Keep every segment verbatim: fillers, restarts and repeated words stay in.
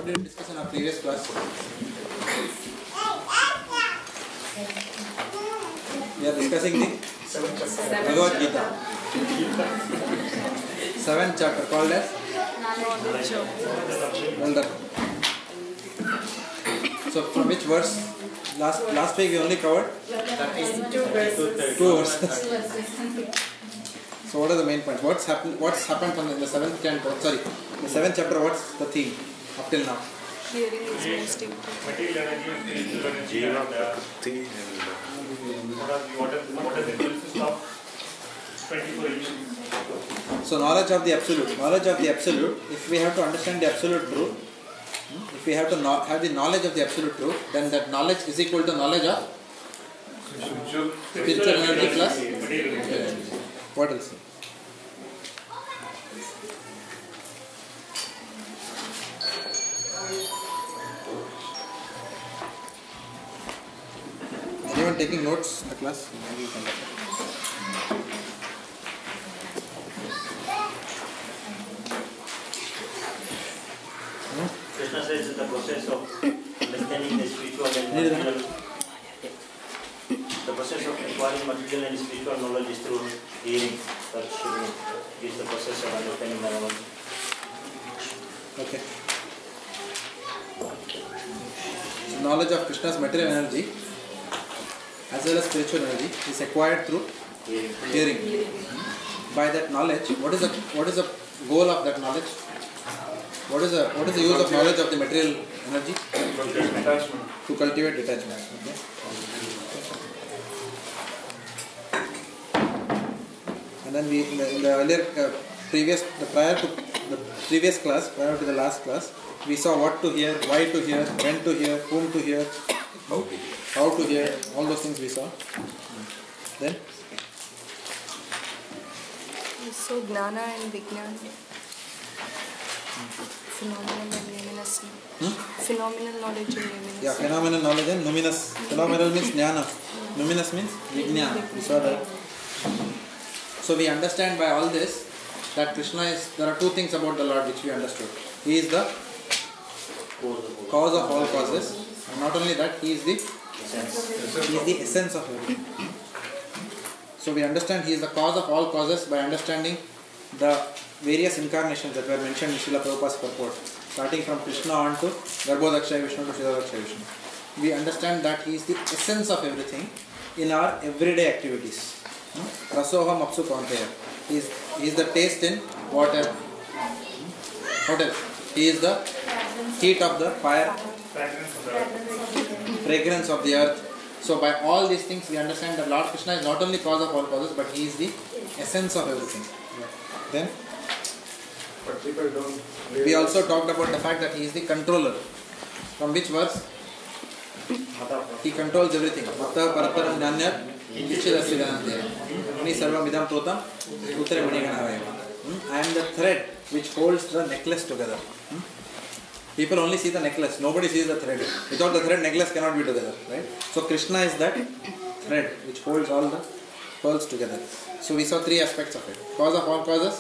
What did we discuss in our previous class? We are discussing the Bhagavad Gita. Seventh chapter called as Well done. So from which verse? Last last week we only covered Two verses. two verses. So what are the main points? What's happened? What's happened from the seventh chapter? Sorry, the seventh chapter. What's the theme up till now? Hearing is most important. Material energy, spiritual energy, and uh, what are the what are what are the influences of twenty-four elements? So knowledge of the absolute. Knowledge of the absolute. If we have to understand the absolute truth, if we have to know, have the knowledge of the absolute truth, then that knowledge is equal to knowledge of spiritual energy plus material energy. what else? Anyone taking notes in the class? Maybe you can look. Krishna says that the process of understanding the spiritual and material, the process of acquiring material and spiritual knowledge is through hearing. That is the process of understanding the knowledge. Okay. So knowledge of Krishna's material energy as well as spiritual energy is acquired through Hearing. hearing. By that knowledge, what is the what is the goal of that knowledge? What is the what is the use of knowledge of the material energy? Attachment. To cultivate detachment. Okay. And then we in the, in the earlier uh, previous the prior to the previous class, prior to the last class, we saw what to hear, why to hear, when to hear, whom to hear, how to hear, how to hear, all those things we saw. Then So Gnana and Vijnana. Phenomenal and luminosity. hmm? Phenomenal knowledge and luminosity. yeah, phenomenal knowledge and luminous. Phenomenal means jnana. Luminous means vijnana. We saw that. So we understand by all this that Krishna is, there are two things about the Lord which we understood. He is the cause of all causes, and not only that, he is the he is the essence of everything. So we understand he is the cause of all causes by understanding the various incarnations that were mentioned in Srila Prabhupada's purport, starting from Krishna on to Garbhodakshaya Vishnu to Siddhadakshaya Vishnu. We understand that he is the essence of everything in our everyday activities. Rasoham apsu kaunteya. He is, he is the taste in water. What else? He is the heat of the fire, Fragrance of the earth. fragrance of the earth. So by all these things we understand that Lord Krishna is not only cause of all causes, but he is the essence of everything. Then But people don't we also talked about the fact that he is the controller. From which verse? He controls everything. Matta parataram jnanya vichidasya gananteya. Mani sarvam idam protam uttare maniganavayam. I am the thread which holds the necklace together. People only see the necklace. Nobody sees the thread. Without the thread, necklace cannot be together. Right? So Krishna is that thread which holds all the pearls together. So we saw three aspects of it. Cause of all causes,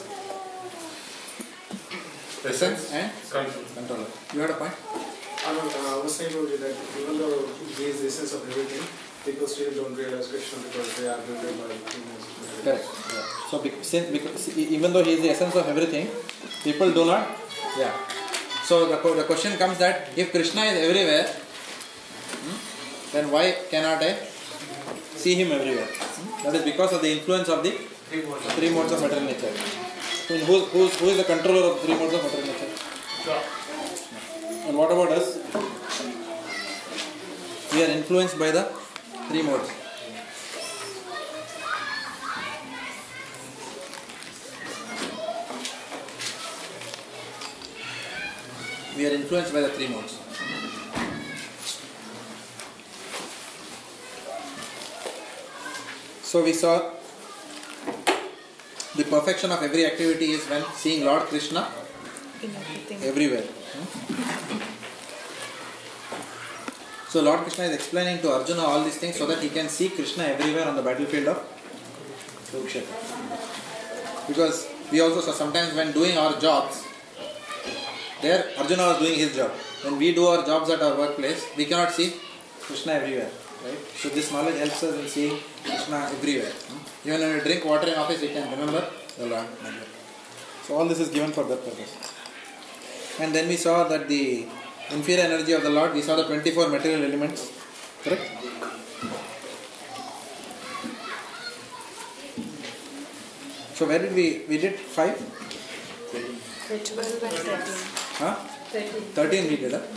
essence and controller. You had a point? I was saying to you that even though he is the essence of everything, people still don't realize Krishna because they are driven by humans. Correct. Yeah. So because, because, even though he is the essence of everything, people do not. Yeah. So the, the question comes that if Krishna is everywhere, hmm, then why cannot I see him everywhere? Hmm? That is because of the influence of the three modes of material nature. So who, who, who is the controller of three modes of material nature? And what about us? We are influenced by the three modes. We are influenced by the three modes. So we saw the perfection of every activity is when seeing Lord Krishna In everything. everywhere. So Lord Krishna is explaining to Arjuna all these things so that he can see Krishna everywhere on the battlefield of Kurukshetra. Because we also saw sometimes when doing our jobs, there Arjuna was doing his job. when we do our jobs at our workplace, we cannot see Krishna everywhere, right? So this knowledge helps us in seeing Krishna everywhere. Even when we drink water in office, we can remember the Lord. So all this is given for that purpose. And then we saw that the inferior energy of the Lord, we saw the twenty-four material elements, correct? So where did we, we did five? twelve and thirteen. Huh? thirteen we did, huh?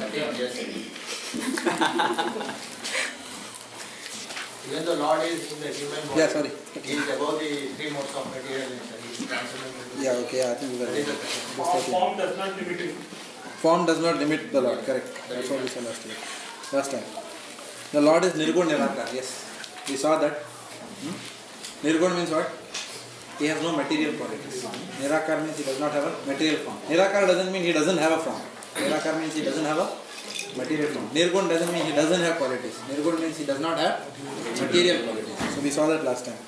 Even the Lord is in the human body. Yeah, sorry. He is above the three modes of material nature. He is transcendental. Yeah, okay, yeah, I think we were That is the Form form does not limit it. Form does not limit the Lord, correct. That's what we said last year. Last time. The Lord is Nirgun Nirakar, yes. We saw that. Hmm? Nirgun means what? He has no material qualities. Nirakar means he does not have a material form. Nirakar doesn't mean he doesn't have a form. Nirakar means he doesn't have a material form. Nirgun doesn't mean he doesn't have qualities. Nirgun means he does not have material qualities. So we saw that last time.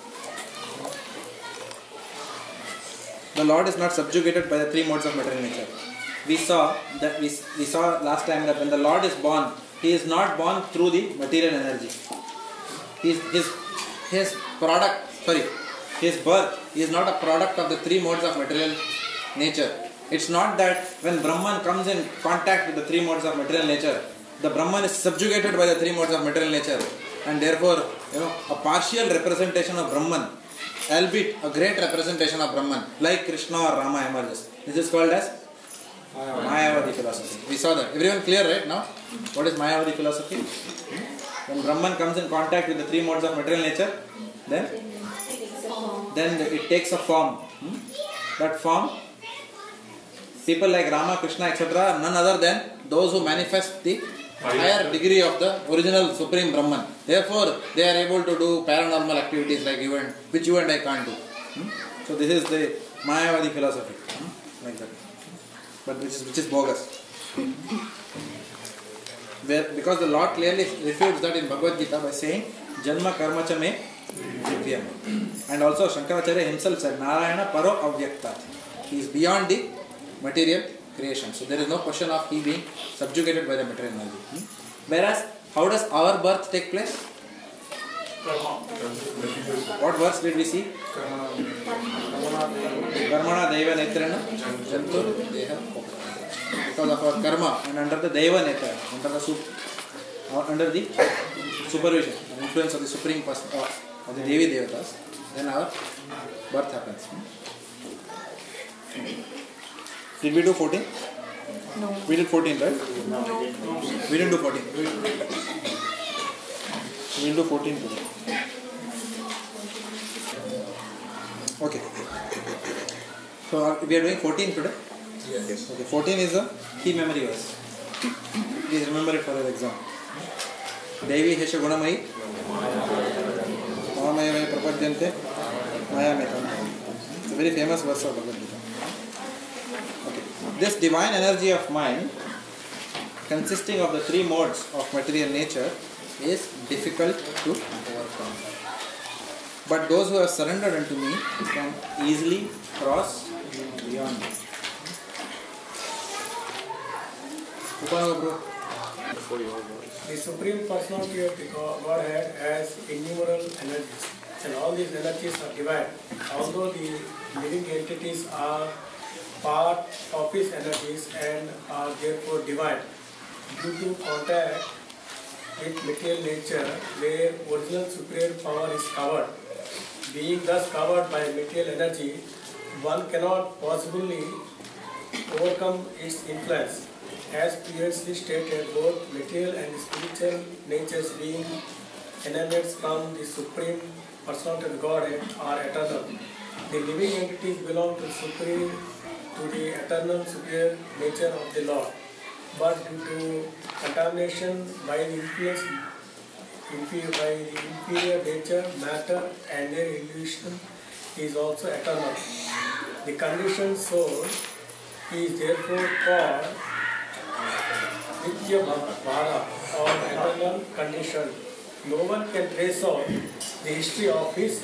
The Lord is not subjugated by the three modes of material nature. We saw that we, we saw last time that when the Lord is born, he is not born through the material energy. His his his product, sorry, his birth is not a product of the three modes of material nature. It's not that when Brahman comes in contact with the three modes of material nature, the Brahman is subjugated by the three modes of material nature, and therefore, you know, a partial representation of Brahman, albeit a great representation of Brahman, like Krishna or Rama emerges. This is called as Mayavadi philosophy. We saw that. Everyone clear right now? What is Mayavadi philosophy? When Brahman comes in contact with the three modes of material nature, then then it takes a form. Hmm? That form, people like Rama, Krishna, et cetera, none other than those who manifest the higher degree of the original Supreme Brahman. Therefore, they are able to do paranormal activities like you and which you and I can't do. Hmm? So this is the Mayavadi philosophy, hmm? like that, but which is which is bogus. Where, because the Lord clearly refutes that in Bhagavad Gita by saying Janma Karma Cha Me Divyam. And also Shankaracharya himself said Narayana Paro Avyakta. He is beyond the material creation. So there is no question of he being subjugated by the material energy. Hmm? Whereas, how does our birth take place? What verse did we see? Karmana Deva Netrana Jantur Deha. Because of our karma and under the Deva Netra, under the sup, or under the supervision, the influence of the supreme person, or of the Devi Devatas, then our birth happens. Did we do fourteen? No. We did fourteen, right? No. We didn't do fourteen. We will do fourteen today. Okay. So uh, we are doing fourteen today? Yes. Okay, fourteen is a key memory verse. Please remember it for your exam. Devi Hesha Gunamai Mahamaya Prapadyante Maya Metam. It's a very famous verse of Bhagavad Gita. Okay. This divine energy of mind, consisting of the three modes of material nature, is difficult to overcome. But those who have surrendered unto me can easily cross beyond it. The Supreme Personality of the Godhead has innumerable energies, and all these energies are divine. Although the living entities are part of his energies and are therefore divine, due to contact with material nature, where original superior power is covered, being thus covered by material energy, one cannot possibly overcome its influence. As previously stated, both material and spiritual natures being emanates from the Supreme Personality of Godhead are eternal. The living entities belong to, superior, to the eternal superior nature of the Lord. But due to contamination by the influence inferior, by the inferior nature, matter and their illusion is also eternal. The conditioned soul is therefore called Nitya Bhara or eternal condition. No one can trace out the history of his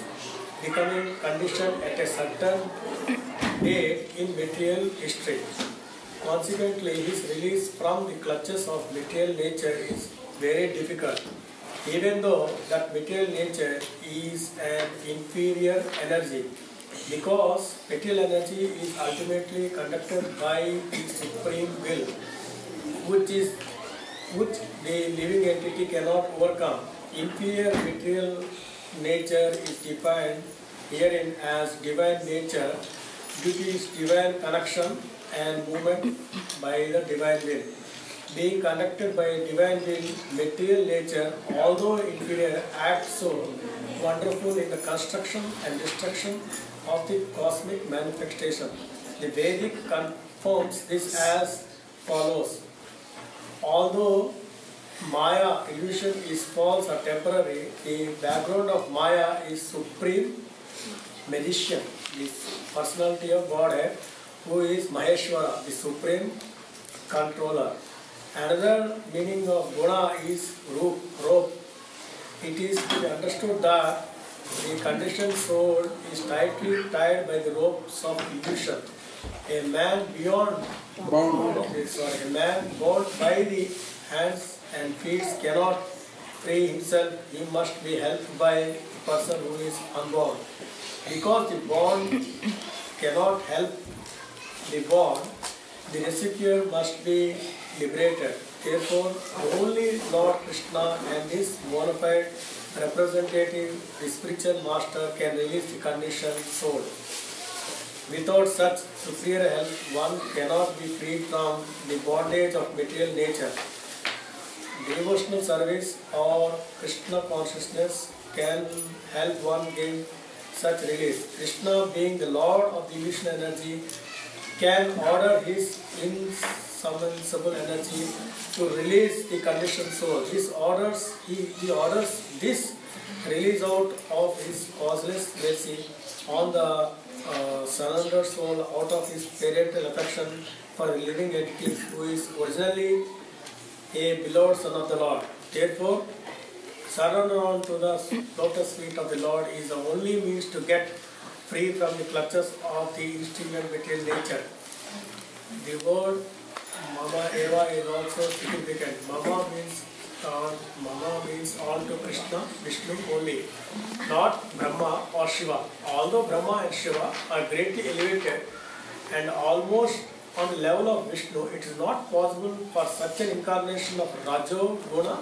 becoming conditioned at a certain date in material history. Consequently, his release from the clutches of material nature is very difficult, even though that material nature is an inferior energy, because material energy is ultimately conducted by the supreme will, which is which the living entity cannot overcome. Inferior material nature is defined herein as divine nature due to its divine connection and movement by the divine will. Being conducted by a divine will, material nature, although inferior, acts so wonderful in the construction and destruction of the cosmic manifestation. The Vedic confirms this as follows. Although Maya illusion is false or temporary, the background of Maya is supreme magician, the personality of Godhead, who is Maheshwara, the supreme controller. Another meaning of guna is rope. rope. It is to be understood that the conditioned soul is tightly tied by the ropes of illusion. A man beyond bound, sorry, a man bound by the hands and feet cannot free himself. He must be helped by a person who is unbound. Because the bond cannot help the bond, the recipient must be liberated. Therefore, only Lord Krishna and his bona fide representative, the spiritual master, can release the conditioned soul. Without such superior help, one cannot be freed from the bondage of material nature. Devotional service or Krishna consciousness can help one gain such release. Krishna, being the Lord of the illusion energy, can order his insubmersible energy to release the conditioned soul. His orders, he, he orders this release out of his causeless mercy on the uh, surrendered soul out of his parental affection for a living entity who is originally a beloved son of the Lord. Therefore, surrender unto the lotus feet of the Lord is the only means to get free from the clutches of the instrument material nature. The word Mama Eva is also significant. Mama means uh, Mama means all to Krishna, Vishnu only, not Brahma or Shiva. Although Brahma and Shiva are greatly elevated and almost on the level of Vishnu, it is not possible for such an incarnation of Rajo Guna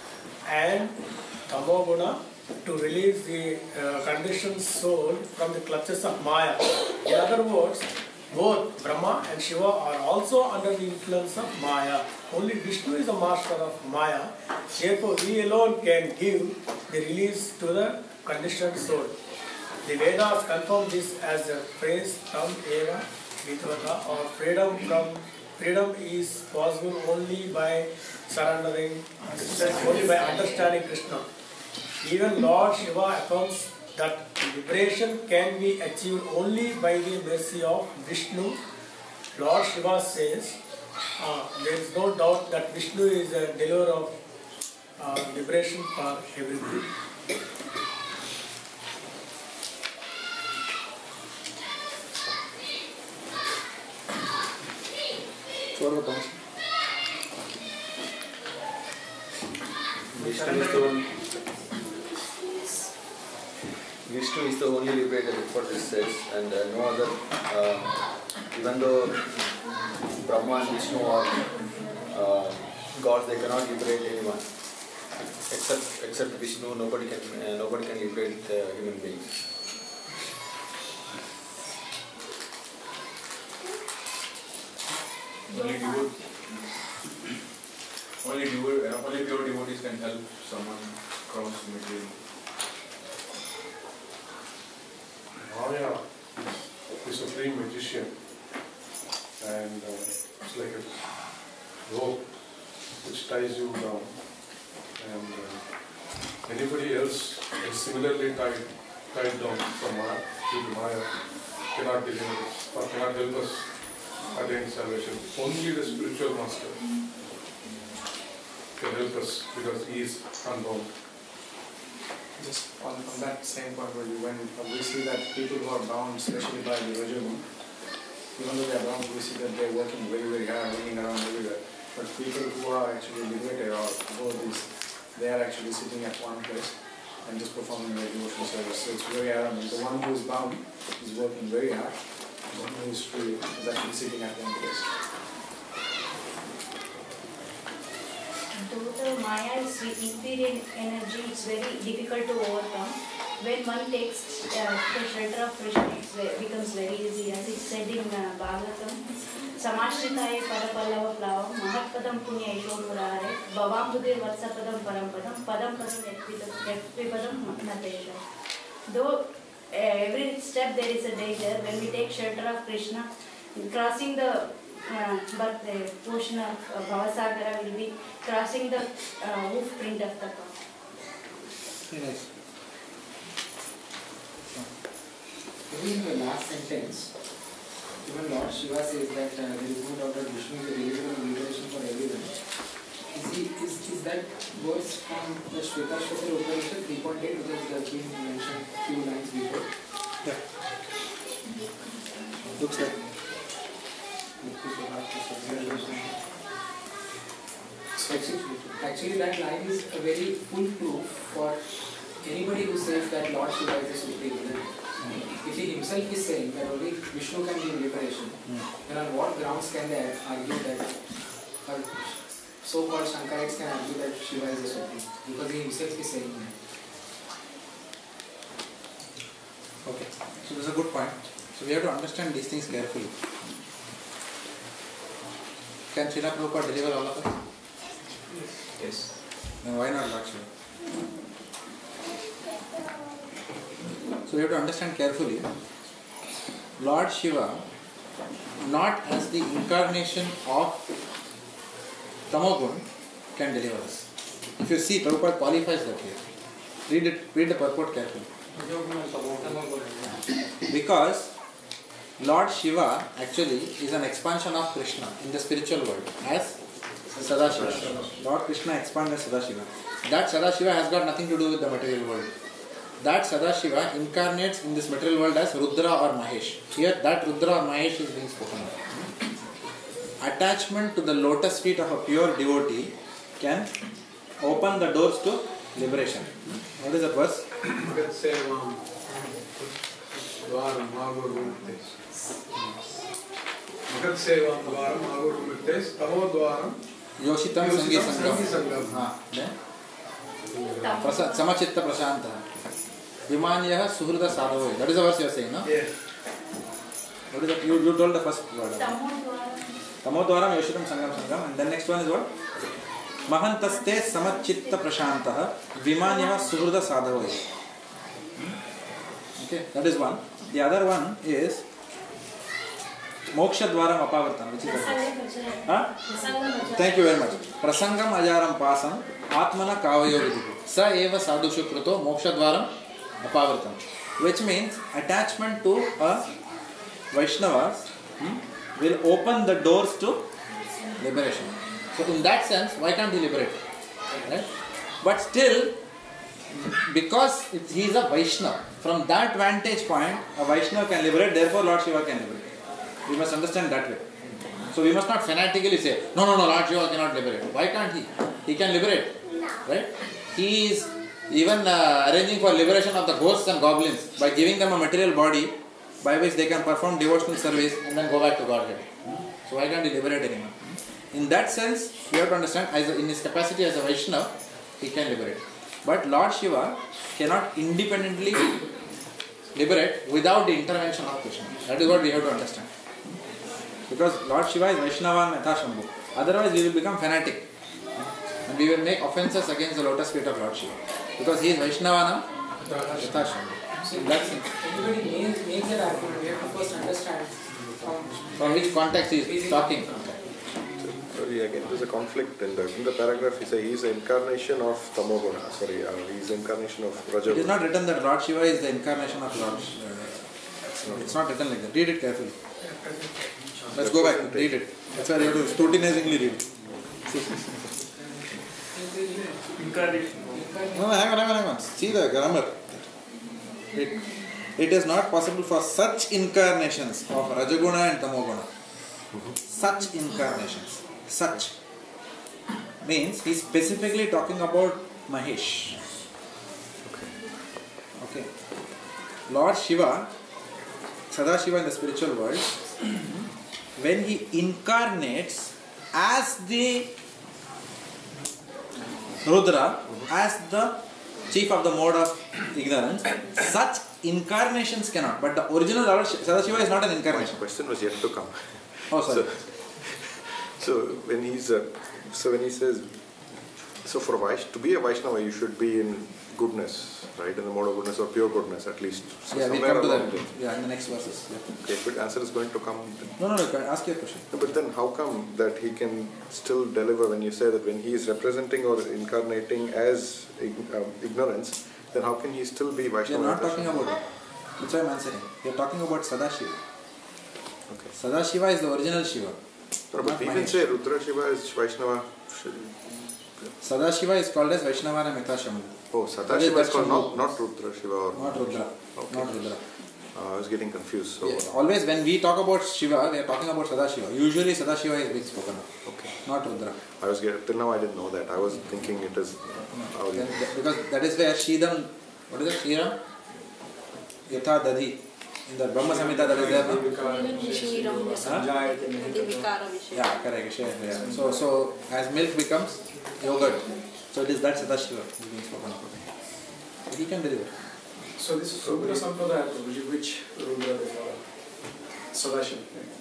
and Tamo Guna to release the uh, conditioned soul from the clutches of Maya. In other words, both Brahma and Shiva are also under the influence of Maya. Only Vishnu is the master of Maya. Therefore, he alone can give the release to the conditioned soul. The Vedas confirm this as the phrase Tam Eva Vidvata, or freedom from freedom is possible only by surrendering, only by understanding Krishna. Even Lord Shiva affirms that liberation can be achieved only by the mercy of Vishnu. Lord Shiva says, uh, there is no doubt that Vishnu is a deliverer of uh, liberation for everything. Vishnu is the only, Vishnu is the only liberator, that's what this says, and uh, no other, uh, even though Brahma and Vishnu are uh, gods, they cannot liberate anyone. Except except Vishnu, nobody can uh, nobody can liberate uh, human beings. Only devote, only devote, uh, only pure devotees can help someone cross material. Maya is the supreme magician, and uh, it's like a rope which ties you down, and uh, anybody else is similarly tied, tied down from Maya, due to Maya, cannot deliver us or cannot help us attain salvation. Only the spiritual master can help us because he is unbound. Just on, on that same point where you went, we see that people who are bound, especially by the Rajoguna, even though they are wrong, we see that they are working very, very hard, running around everywhere. But people who are actually liberated or above this, they are actually sitting at one place and just performing their devotional service. So it's very ironic. The one who is bound is working very hard. The one who is free is actually sitting at one place. Though the Maya is inferior energy, it's very difficult to overcome. When one takes uh, the shelter of Krishna, it becomes very easy. As it's said in uh, Bhagavatam, Samashritaye Parapallava Plavam, Mahatpadam Punya Ishomurare, Bhavam Budir Vatsapadam Parampadam, Padam Padam Ekvipadam Natesha. Though uh, every step there is a danger, when we take shelter of Krishna, crossing the uh, but the portion of uh, Bhavasagara will be crossing the uh, hoof print of the cow. Very nice. In the last sentence, even Lord Shiva says that uh, there is no doubt that Vishnu is a religious liberation for everyone. Is, he, is, is that verse from the Shvetashvatara Upanishad three point eight, which has been mentioned a few lines before? Yeah. Looks like. Actually, actually, that line is a very full proof for anybody who says that Lord Shiva is the supreme. If he himself is saying that only Vishnu can give liberation, mm. then on what grounds can they argue that, or so-called Shankarites can argue that Shiva is the supreme? Because he himself is saying that. Okay, so this is a good point. So we have to understand these things carefully. Can Srila Prabhupada deliver all of us? Yes. Then why not Lord Shiva? So we have to understand carefully. Lord Shiva, not as the incarnation of Tamogun, can deliver us. If you see, Prabhupada qualifies that here. Read it. Read the purport carefully. Because Lord Shiva actually is an expansion of Krishna in the spiritual world as Sadashiva. Lord Krishna expanded as Sadashiva. That Sadashiva has got nothing to do with the material world. That Sadashiva incarnates in this material world as Rudra or Mahesh. Here that Rudra or Mahesh is being spoken of. Attachment to the lotus feet of a pure devotee can open the doors to liberation. What is the verse? Yoshitam Sangi Sangam. Samachitta Prashanta. Vimanyah Suhrida Sadhavoy. That is the verse you are saying, no? Yes. What is that? You, you told the first word. Tamodwaram Yoshitam Sangam Sangam. And then next one is what? Mahantaste Samachitta Prashantah. Vimanyah Suhrida Sadhavoy. Okay, that is one. The other one is Moksha Dwaram Apavartam, which is the huh? Thank you very much. Prasangam Ajaram Pasam Atmana Kavayo Vidiku Sa Eva Sadhushu Kruto Moksha Dwaram Apavartam, which means attachment to a Vaishnavas hmm, will open the doors to liberation. So in that sense, why can't he liberate? Right? But still, because he is a Vaishnava, from that vantage point, a Vaishnava can liberate, therefore Lord Shiva can liberate. We must understand that way. So we must not fanatically say, no, no, no, Lord Shiva cannot liberate. Why can't he? He can liberate. Right? He is even uh, arranging for liberation of the ghosts and goblins by giving them a material body by which they can perform devotional service and then go back to Godhead. So why can't he liberate anyone? In that sense, we have to understand, as a, in his capacity as a Vaishnava, he can liberate. But Lord Shiva cannot independently liberate without the intervention of Krishna. That is what we have to understand. Because Lord Shiva is Vaishnava and Mathashambhu. Otherwise we will become fanatic. And we will make offences against the lotus feet of Lord Shiva. Because he is Vaishnava and Mathashambhu. So that's it. Everybody makes, makes that argument. We have to first understand from, from which context he is talking. Sorry, again, there's a conflict in the, in the paragraph. He says he is the incarnation of Tamoguna. Sorry, uh, he is the incarnation of Rajaguna. It is not written that Lord Shiva is the incarnation of Lord. Uh, it's not written like that. Read it carefully. Let's go back and read it. That's why you have to scrutinizingly read it. Incarnation. No, hang on, hang on, hang on. See the grammar. Read. it is not possible for such incarnations of Rajaguna and Tamoguna. Such incarnations. Such. Means he is specifically talking about Mahesh. Okay. Lord Shiva, Sadashiva in the spiritual world, when he incarnates as the Rudra, as the chief of the mode of ignorance, such incarnations cannot. But the original Lord Sadashiva is not an incarnation. My question was yet to come. Oh, sorry. So, so when he's uh, so when he says, so for Vaish, to be a Vaishnava, you should be in goodness, right? In the mode of goodness or pure goodness, at least. So Yeah, we'll somewhere come to along that. it. Yeah, in the next verses. Yeah. Okay, but answer is going to come. No, no, no. Can I ask you a question? No, but then how come that he can still deliver when you say that when he is representing or incarnating as ig- um, ignorance, then how can he still be We are Vaishnava? not talking about it. That's why I am answering. We are talking about Sadashiva. Okay. Sadashiva is the original Shiva. No, not but we can Mahesh. say Rudra Shiva is Vaishnava. Sadashiva is called as Vaishnavana Meta Shambhu. Oh, That is Sadashiva that is called Shambhu. not, not Rudra Shiva. Or Not Rudra. Okay. Not Rudra. Uh, I was getting confused. So Yeah. Always when we talk about Shiva, we are talking about Sadashiva. Usually Sadashiva is being spoken of. Okay. Not Rudra. I was getting, till now I didn't know that. I was thinking it is. How Then th- because that is where Shidam, what is it? Shiram? Yatha Dadi. In the Brahma Samhita that is there. No? Yeah, correct. Share, yeah. So, so as milk becomes yogurt, so it is that Sadashiva being spoken of. He can deliver. So this is Rudra Sampradaya, Prabhuji, which Rudra they follow? Sadashiva.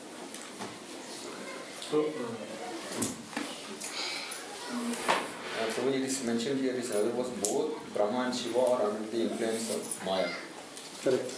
So, Uh, Prabhuji, it is mentioned here is either was both Brahma and Shiva or under the influence of Maya. Correct.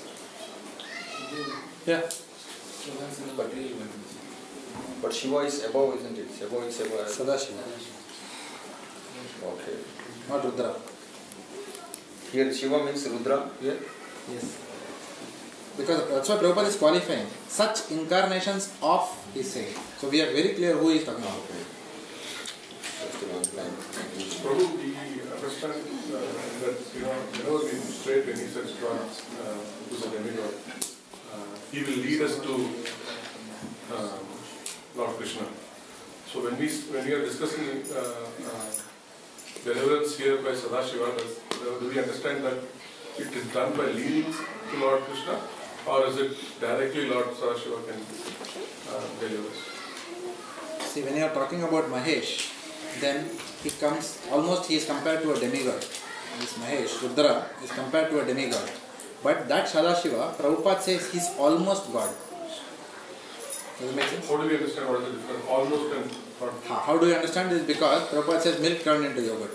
Yeah. But, but Shiva is above, isn't it? Shiva is above. Sadashiva. Okay. Not Rudra. Here Shiva means Rudra here? Yes. Because that's why Prabhupada is qualifying. Such incarnations of, he is saying. So we are very clear who he is talking about. Just one line. Prabhu, we understand uh, that, you know, whenever we straight when he says God, uh, who's a demigod, uh, he will lead us to um, Lord Krishna. So when we when we are discussing uh, uh, deliverance here by Sadashiva, does, do we understand that it is done by leading to Lord Krishna, or is it directly Lord Sadashiva can uh, deliver us? See, when you are talking about Mahesh, then he comes, almost he is compared to a demigod. This Mahesh, Rudra, is compared to a demigod. But that Sadashiva, Prabhupada says he is almost God. Does it make sense? How do we understand what is the difference? Almost and not. How, how do you understand this? Because Prabhupada says milk turned into yogurt.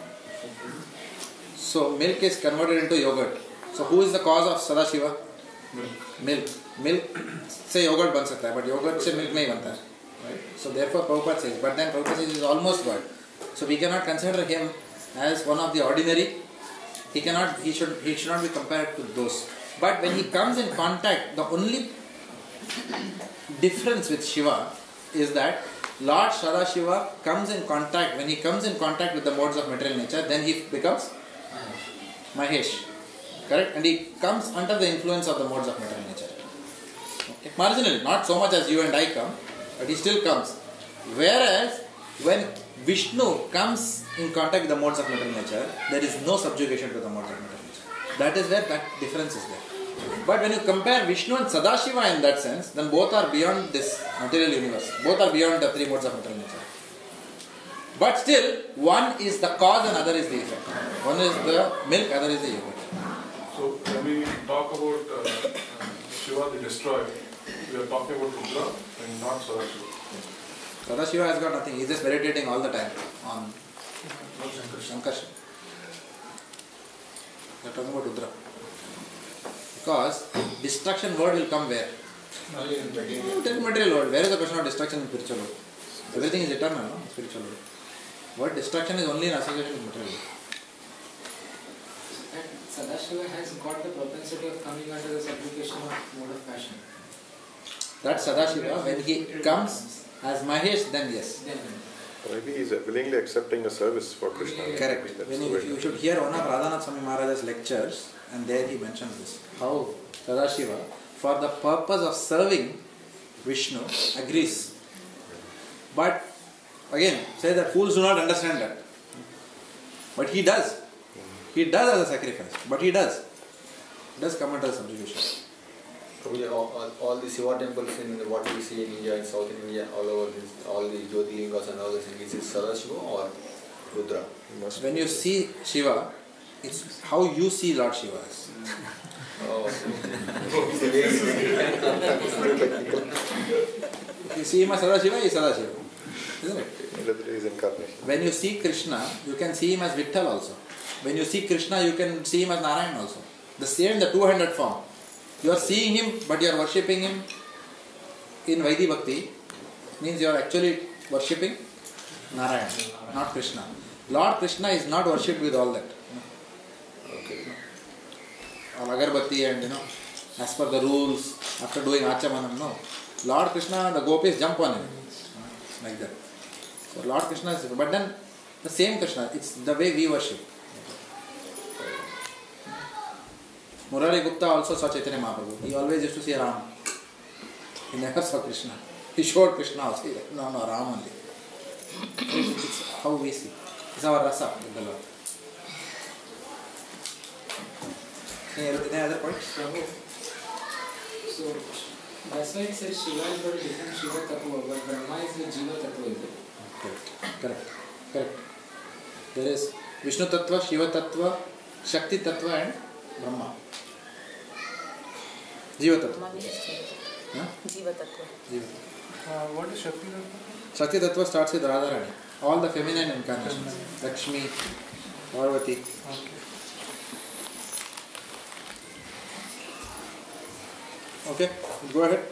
So milk is converted into yogurt. So who is the cause of Sadashiva? Milk. Milk. Milk से yogurt बन सकता है, but yogurt से milk नहीं बनता है. Right? So therefore Prabhupada says, but then Prabhupada says he is almost God. So we cannot consider him as one of the ordinary. He cannot. He should. He should not be compared to those. But when he comes in contact, the only difference with Shiva is that Lord Sadashiva comes in contact. When he comes in contact with the modes of material nature, then he becomes Mahesh. Correct? And he comes under the influence of the modes of material nature. Okay. Marginally, not so much as you and I come, but he still comes. Whereas, when Vishnu comes in contact with the modes of material nature, there is no subjugation to the modes of material nature. That is where that difference is there. But when you compare Vishnu and Sadashiva in that sense, then both are beyond this material universe. Both are beyond the three modes of material nature. But still, one is the cause and other is the effect. One is the milk, other is the yogurt. So when we talk about uh, uh, Shiva the destroyer, we are talking about Rudra and not Sadashiva. Sadashiva has got nothing. He is just meditating all the time on Sankarshan. We are talking about Rudra. Because destruction word will come where? In material world. Where is the question of destruction in spiritual world? Everything is eternal, no? Spiritual world. Word destruction is only in association with material world. And Sadashiva has got the propensity of coming under the subjugation of mode of passion. That Sadashiva, when he comes as Mahesh, then yes. Then, Maybe he is willingly accepting a service for Krishna. Correct. That's When the you, way. if you should hear one of Radhanath Swami Maharaja's lectures, And there he mentions this. How Sadashiva, for the purpose of serving Vishnu, agrees. But again, say that fools do not understand that. But he does. He does as a sacrifice. But he does. He does come under subjugation. Probably all, all, all the Shiva temples in what we see in India, in South India, all over this, all the Jyotirlingas and all those things, is it Sadashiva or Rudra? When you see Shiva, it's how you see Lord Shiva is. Oh, If you see him as Sadashiva, he is Sadashiva. Isn't it? His incarnation. When you see Krishna, you can see him as Vitthal also. When you see Krishna, you can see him as Narayan also. The same, the two-handed form. You are seeing him, but you are worshipping him in Vaidhi Bhakti, means you are actually worshipping Narayan, not Krishna. Lord Krishna is not worshipped with all that. okay. All agarbatti and, you know, as per the rules, after doing Achamanam, no. Lord Krishna, the gopis jump on him. Like that. So Lord Krishna is, but then the same Krishna, it's the way we worship. Murari Gupta also saw Chaitanya Mahaprabhu. He always used to see Ram. He never saw Krishna. He showed Krishna also. No, no, Ram only. It's how we see. It's our rasa with the Lord. Any other points? So, that's why it says Shiva is very different Shiva Tattva, but Brahma is the Jiva Tattva, is it? Correct. Correct. Correct. There is Vishnu Tattva, Shiva Tattva, Shakti Tattva and Brahma. Jiva Tattva. Huh? Jiva Tattva. Jiva. Uh, what is Shakti Tattva? Shakti Tattva starts with Radharani. All the feminine incarnations. Lakshmi, Parvati. Okay, go ahead.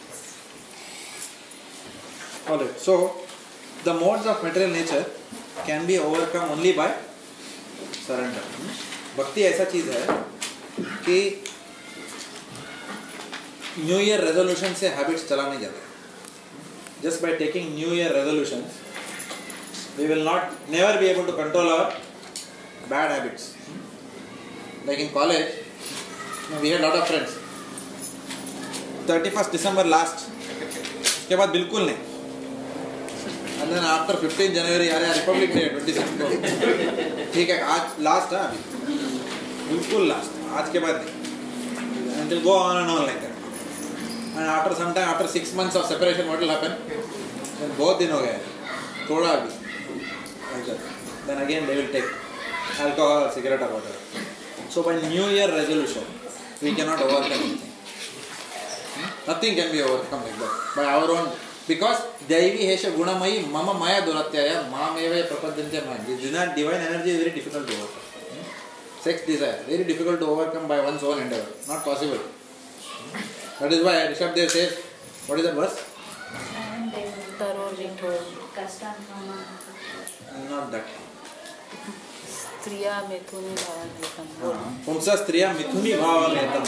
Alright, so the modes of material nature can be overcome only by surrender. Bhakti ऐसा चीज है कि new year resolution से habits चला नहीं जाता. Just by taking new year resolutions, we will not never be able to control our bad habits. Like in college, we had a lot of friends. thirty-first December last, उसके बाद बिल्कुल नहीं. And then after fifteenth January, यार यार Republic Day twenty-sixth को, ठीक है आज last है अभी, बिल्कुल last, आज के बाद नहीं. And it will go on and on like that. And after some time, after six months of separation, what will happen? Then बहुत दिन हो गए, थोड़ा भी, like that. Then again they will take alcohol, cigarette or whatever. So by New Year resolution, we cannot overcome anything. Nothing can be overcome like that by our own, because Daivi Hesha Gunamayi Mama Maya Duratyaya Mameva Prapadantya Mind. This divine energy is very difficult to overcome. Sex desire, very difficult to overcome by one's own endeavor. Not possible. That is why Rishabdev says, what is the verse? And they will Taro Rito. custom from Not that. Striya Methuni Bhavanetam. Pumsa Striya Mithuni Bhavanetam.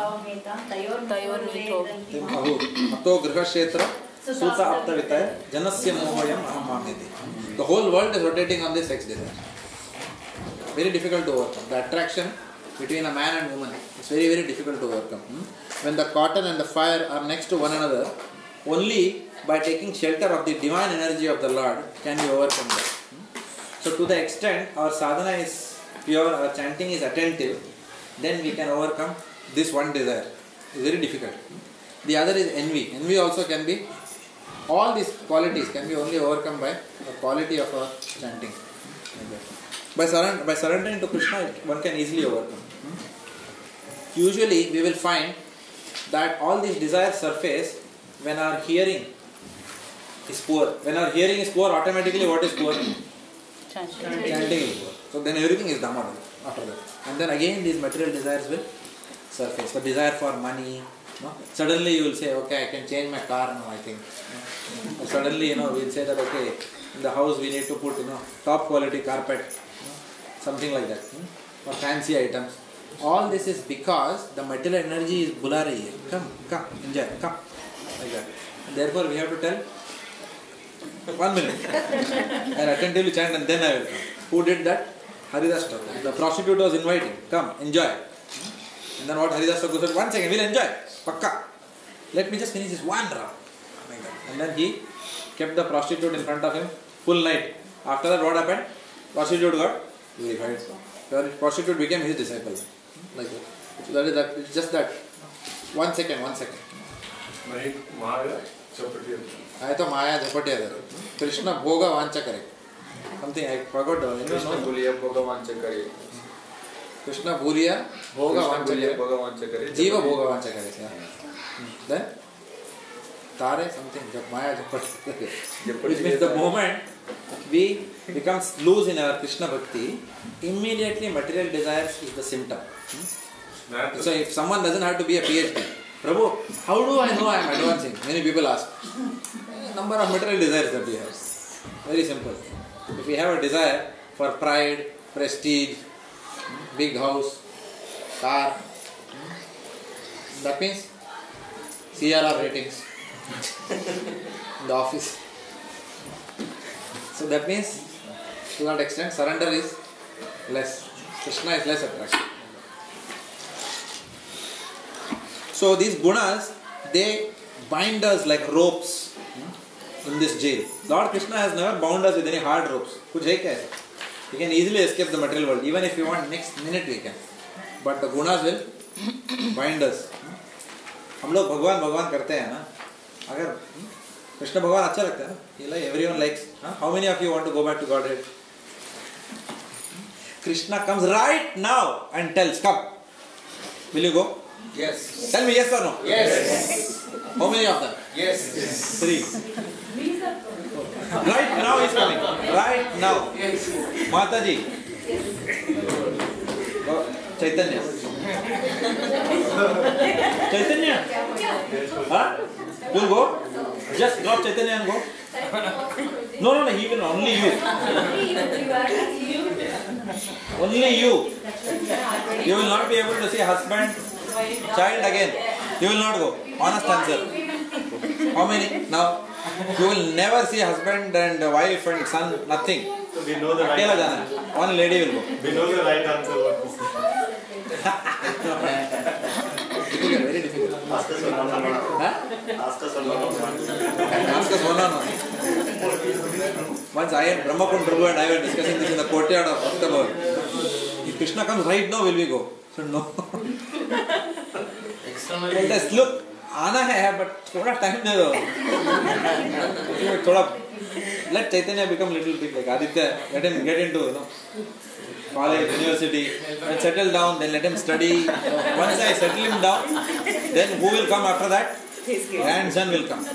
Tayor Nito. Ahu. Ato Griha Kshetra Suta Aptavitaya Janasya Mohoyam Ahamameti. The whole world is rotating on this sex desire. Very difficult to overcome. The attraction between a man and woman is very, very difficult to overcome. When the cotton and the fire are next to one another, only by taking shelter of the divine energy of the Lord can we overcome that. So to the extent our sadhana is pure, our chanting is attentive, then we can overcome this one desire. It's very difficult. The other is envy. Envy also can be, all these qualities can be only overcome by the quality of our chanting. By, surrender, by surrendering to Krishna, one can easily overcome. Usually we will find that all these desires surface when our hearing is poor. When our hearing is poor, automatically what is poor? Chanting. Chanting is poor. So then everything is damada after that. And then again these material desires will surface. The desire for money. No? Suddenly you will say, okay, I can change my car now, I think. Or suddenly, you know, we will say that, okay, in the house we need to put, you know, top quality carpet. You know, something like that. Or fancy items. All this is because the material energy is bula rahi hai. Come, come, enjoy, come. Like that. And therefore we have to tell, one minute. I'll attentively chant and then I will come. Who did that? Haridas Thakur. The prostitute was invited. Come, enjoy. And then what Haridas Thakur said, one second, we'll enjoy. Pakka. Let me just finish this one round. Like that. And then he kept the prostitute in front of him full night. After that, what happened? Prostitute got purified. The prostitute became his disciple. Like that. So that is that. It's just that. One second, one second. Maya Chapati. I thought Maya Chapati. Krishna Bhoga Vancha Kare. Something I forgot. Krishna Bhuliya Bhoga Vancha Kare. Krishna Bhuliya Bhoga Vancha Kare. Jiva Bhoga Vancha Kare. Then Tare something. Maya Chapati. Which means the moment we become loose in our Krishna Bhakti, immediately material desires is the symptom. Hmm? So if someone doesn't have to be a PhD, Prabhu, how do I know I am advancing? Many people ask. Number of material desires that we have. Very simple. If we have a desire for pride, prestige, big house, car, that means C R R ratings in the office. So that means, to that extent, surrender is less. Krishna is less attractive. So these gunas, they bind us like ropes in this jail. Lord Krishna has never bound us with any hard ropes. Kuch hai kya? We can easily escape the material world. Even if we want next minute we can. But the gunas will bind us. हम लोग भगवान भगवान करते हैं ना. अगर कृष्ण भगवान अच्छा लगता है ना. Like everyone likes. Huh? How many of you want to go back to Godhead? Krishna comes right now and tells, come. Will you go? Yes. Tell me yes or no? Yes. How many of them? Yes. Three. Right now is coming. Right now. Yes. Mataji. Go. Chaitanya. Chaitanya. Huh? You'll go? Just drop Chaitanya and go. No, no, no. He will only you. Only you. You will not be able to see husband, child again. You will not go. Honest answer. How many? Now, you will never see husband and wife and son, nothing. So we know the right answer. One lady will go. We know the right answer. Difficult, very difficult. Ask us one on one. Huh? Ask us one on one. Ask us one on one. Once I and Brahmakund Prabhu and I were discussing this in the courtyard of October. If Krishna comes right now, will we go? So no. Let us look. आना है but थोड़ा time दे दो. थोड़ा let Chaitanya become little bit like Aditya. Let him get into you know college, university, and settle down. Then let him study. Once I settle him down, then who will come after that? Grandson will come.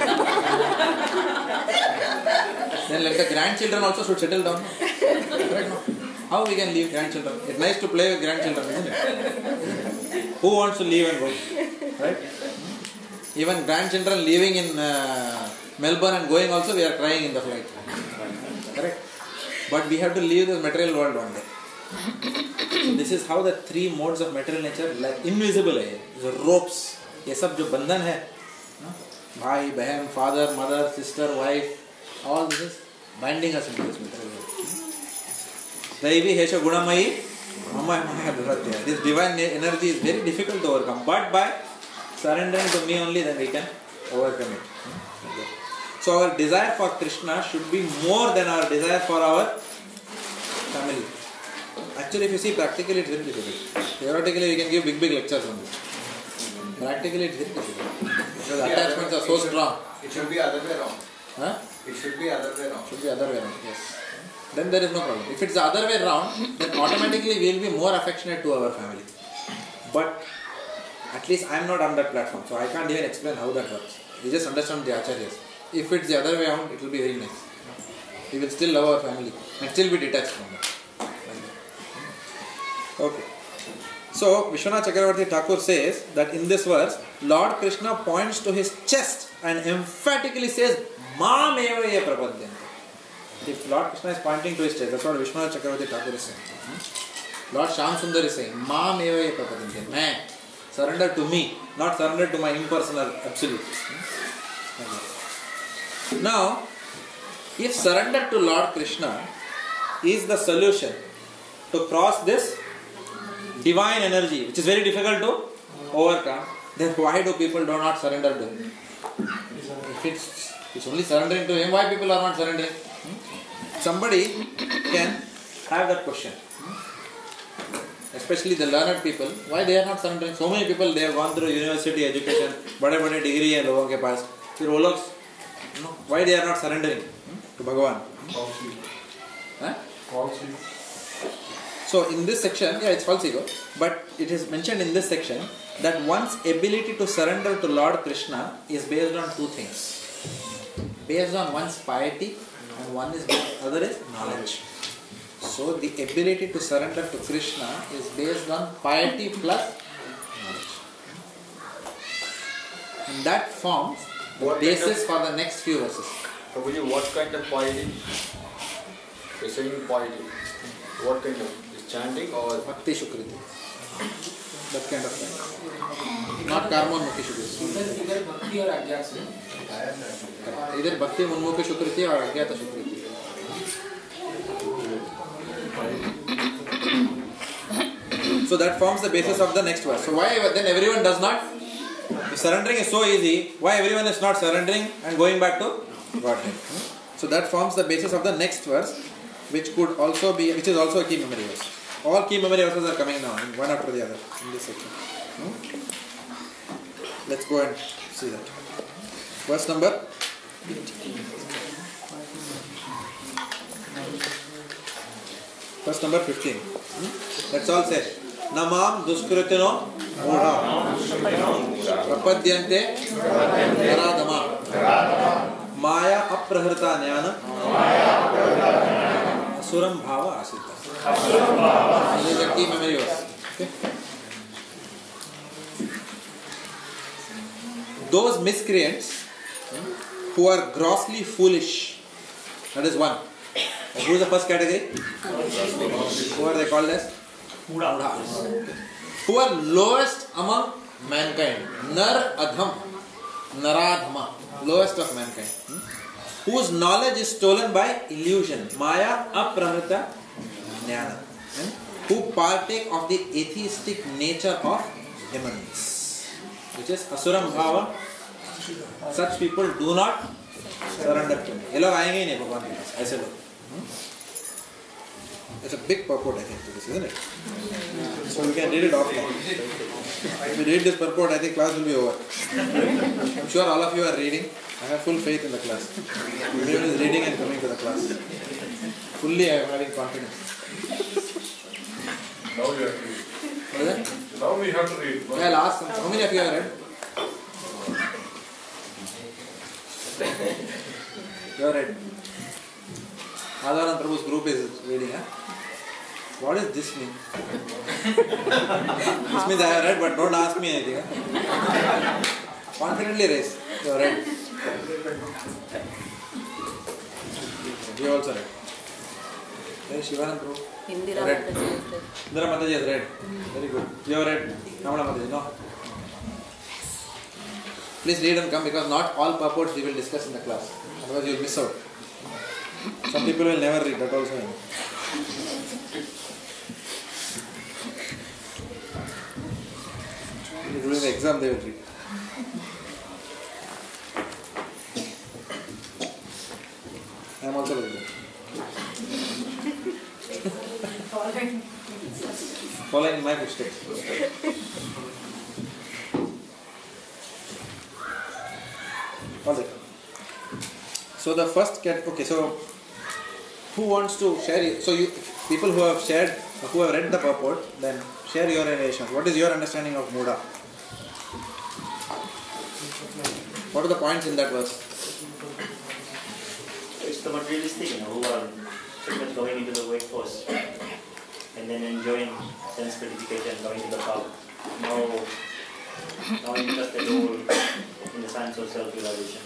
Then let the grandchildren also should settle down. Right now. How we can leave grandchildren? It's nice to play with grandchildren, isn't it? Who wants to leave and go? Right? Even grandchildren leaving in uh, Melbourne and going also, we are crying in the flight. Correct? But we have to leave this material world one day. So this is how the three modes of material nature, like invisible है, the ropes, ये सब जो बंधन है, भाई, बहन, father, mother, sister, wife, all this is binding us into this material world. Daivi Hesha Gunamayi, this divine energy is very difficult to overcome, but by surrendering to me only, then we can overcome it. So our desire for Krishna should be more than our desire for our family. Actually, if you see practically, it's very difficult. Theoretically, we can give big, big lectures on this. Practically, it's very difficult. Because attachments are so strong. It should be other way around. Huh? It should be other way around. Should be other way around, yes. Then there is no problem. If it's the other way around, then automatically we will be more affectionate to our family. But at least I am not on that platform, so I can't even explain how that works. We just understand the acharyas. If it's the other way around, it will be very nice. We will still love our family and still be detached from them. Okay. So, Vishwanath Chakravarti Thakur says that in this verse, Lord Krishna points to his chest and emphatically says, Mam eva ye prapadyante. If Lord Krishna is pointing to his chest, that's what Vishwanath Chakravarti Thakur is saying. Lord Shyam Sundar is saying, Mam eva ye prapadyante. Man, surrender to me, not surrender to my impersonal absolute. Now, if surrender to Lord Krishna is the solution to cross this divine energy, which is very difficult to overcome, then why do people do not surrender to him? If it's, it's only surrendering to him, why people are not surrendering? Somebody can have that question. Especially the learned people, why they are not surrendering? So many people, they have gone through university education, bade bade degree hai logon ke paas. Fir wo log, why they are not surrendering to Bhagavan? Huh? So in this section, yeah, it's false ego, but it is mentioned in this section that one's ability to surrender to Lord Krishna is based on two things. Based on one's piety, and one is other is knowledge. So the ability to surrender to Krishna is based on piety plus knowledge. And that forms the What basis kind of- for the next few verses. Prabhuji, what kind of piety? You're saying piety. What kind of? Is chanting or? Bhakti Shukriti. That kind of thing. Not karma mukhi Shukriti. Either, either bhakti or agyasa. Either Bhakti Munmukhi Shukriti or Agyata Shukriti. So that forms the basis of the next verse. So why then everyone does not? If surrendering is so easy, why everyone is not surrendering and going back to Godhead? So that forms the basis of the next verse, which could also be, which is also a key memory verse. All key memory verses are coming now, one after the other, in this section. Let's go and see that. Verse number Verse number fifteen. Let's all say, Namam duskritino mudha prapadyante naradama maya aprahrita jnana asuram bhava asita. This is a key memory verse. Okay? Those miscreants who are grossly foolish, that is one. Who is the first category? Who are they called as? Mudha. Who are lowest among mankind. Nar adham. Naradhama. Lowest of mankind. Hmm? Whose knowledge is stolen by illusion. Maya aprahita jnana. Hmm? Who partake of the atheistic nature of demons. Which is asuram bhava. Such people do not surrender to me. ये लोग आएंगे ही नहीं भगवान के पास ऐसे लोग. It's a big purport, I think, to this, isn't it? So we can read it offline. If we read this purport, I think class will be over. I'm sure all of you are reading. I have full faith in the class. Everyone is reading and coming to the class. Fully, I am having confidence. Now we have to read. What is that? Now we have to read. Yeah, I'll ask them. How many of you have read? You have read. Adharan Prabhu's group is reading, huh? What does this mean? This means I have read, but don't ask me anything. Huh? Confidently raise. You have read. You also read. Where is Shivanand Prabhu? Indira Read. Mataji has read. Indira Mataji has read. Very good. You have read. Namada Mataji, no? Please read and come, because not all purports we will discuss in the class. Otherwise you will miss out. Some people will never read, that also I know. During the exam they will read. I am also like that. Following my footsteps. All right. So the first cat. Okay, so who wants to share? So you people who have shared, who have read the purport, then share your relation. What is your understanding of Mudha? What are the points in that verse? It's the materialistic, you know, who are pretty much going into the workforce and then enjoying sense gratification, going to the pub. No, no interest at all in the science of self-realization.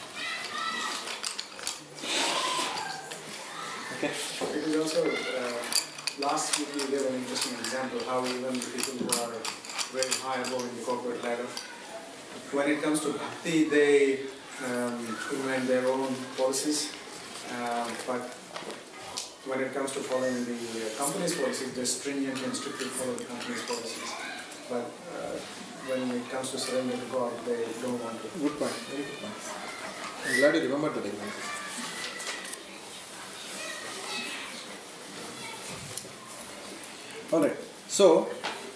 Okay. It is also, uh, last week you gave an interesting example how even the people who are very high above in the corporate ladder, when it comes to bhakti, they um, implement their own policies, uh, but when it comes to following the uh, company's policies, they stringent and strictly follow the company's policies. But uh, when it comes to surrender to God, they don't want to. Good point. Very good point. I'm glad you remembered that example. All right. So,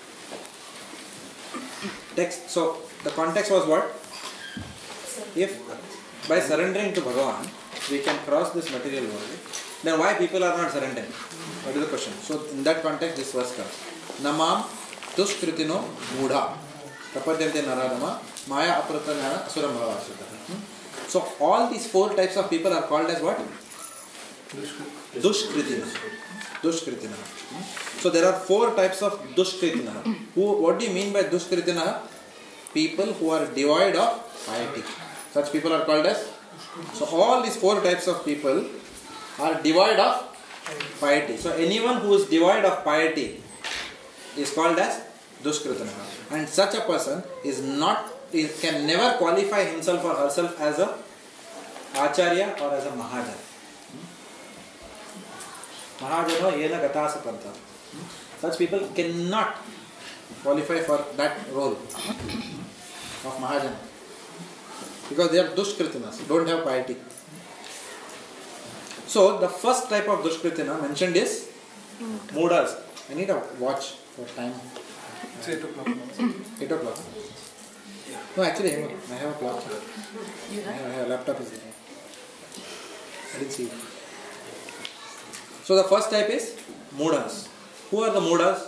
text. So the context was what? If by surrendering to Bhagavan we can cross this material world, then why people are not surrendering? What is the question? So in that context, this verse comes. Namam tuskritino mudha tapadyante naradama maya apratanyana asuram bhavasita. So all these four types of people are called as what? Dushkritina. Dushkritina. So there are four types of Dushkritina. Who? What do you mean by Dushkritina? People who are devoid of piety. Such people are called as. So all these four types of people are devoid of piety. So anyone who is devoid of piety is called as Dushkritina. And such a person is not, is, can never qualify himself or herself as a Acharya or as a Mahajan. Mahajano yena gatasa panta. Such people cannot qualify for that role of Mahajan because they are Dushkritinas, don't have piety. So the first type of Dushkritina mentioned is Mudas. I need a watch for time. It's eight o'clock. eight o'clock. No, actually I have a clock. You have? I have, I have a laptop is there. I didn't see it. So the first type is Mudas. Who are the Mudas?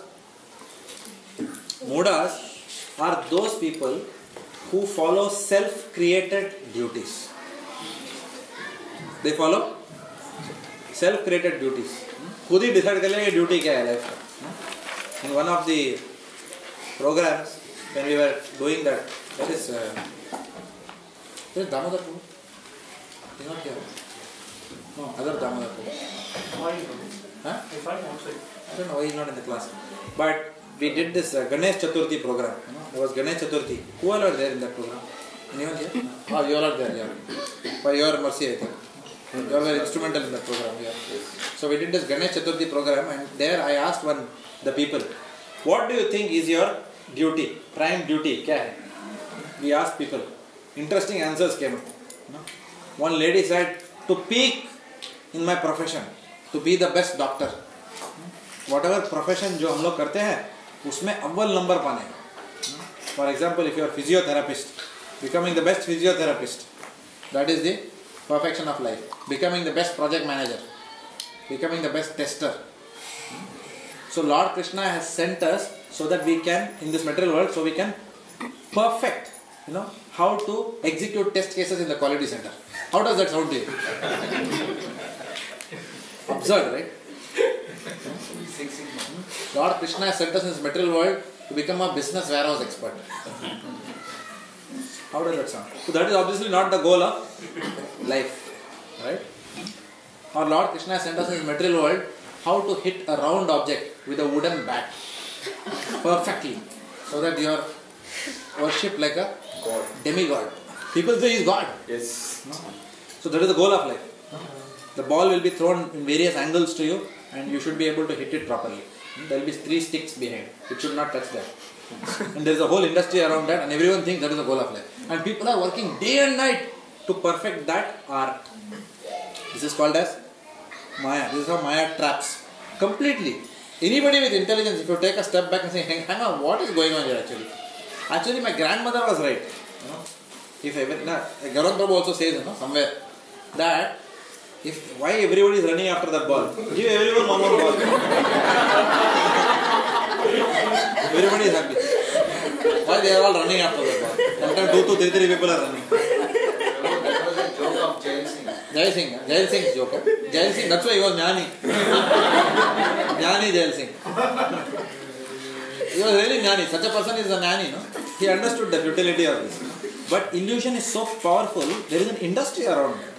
Mudas are those people who follow self-created duties. They follow self-created duties. खुद ही decide कर लेंगे duty क्या है life का. In one of the programs, when we were doing that, that is, uh, that is Damodar Pur. He's not here. No, other Damodar Pur. Why? Huh? If I'm outside. I don't know why he's not in the class. But we did this uh, Ganesh Chaturthi program. You know, there was Ganesh Chaturthi. Who all are there in that program? Anyone here? Oh, you all are there, yeah. For your mercy, I think. You all were instrumental in that program, yeah. So we did this Ganesh Chaturthi program, and there I asked one, the people, what do you think is your duty, prime duty? Kya hai? We asked people. Interesting answers came up. You know? One lady said, to peak in my profession, to be the best doctor. Whatever profession जो हम लोग करते हैं उसमें अव्वल number पाने का. For example, if you are physiotherapist, becoming the best physiotherapist, that is the perfection of life. Becoming the best project manager, becoming the best tester. So Lord Krishna has sent us so that we can, in this material world, so we can perfect, you know, how to execute test cases in the quality center. How does that sound to you? Absurd, right? Lord Krishna has sent us in this material world to become a business warehouse expert. How does that sound? So that is obviously not the goal of life, right? Or Lord Krishna has sent us in this material world how to hit a round object with a wooden bat perfectly, so that you are worshipped like a God. Demigod. People say he is God. Yes. No? So that is the goal of life. The ball will be thrown in various angles to you, and you should be able to hit it properly. There will be three sticks behind. It should not touch that. And there is a whole industry around that, and everyone thinks that is the goal of life. And people are working day and night to perfect that art. This is called as Maya. This is how Maya traps. Completely. Anybody with intelligence, if you take a step back and say, hang on, what is going on here actually? Actually, my grandmother was right. You know, if every, nah, Garon Prabhu also says, you know, somewhere, that if why everybody is running after that ball? Give everyone one more ball. Everybody is happy. Why they are all running after that ball? Sometimes two to three, three people are running. That was a joke of Jai Singh. Jai Singh. Jai Singh's joke. Jai Singh, that's why he was Jnani. Jnani Jai Singh. He was really Jnani. Such a person is a Jnani, no? He understood the futility of this. But illusion is so powerful, there is an industry around it.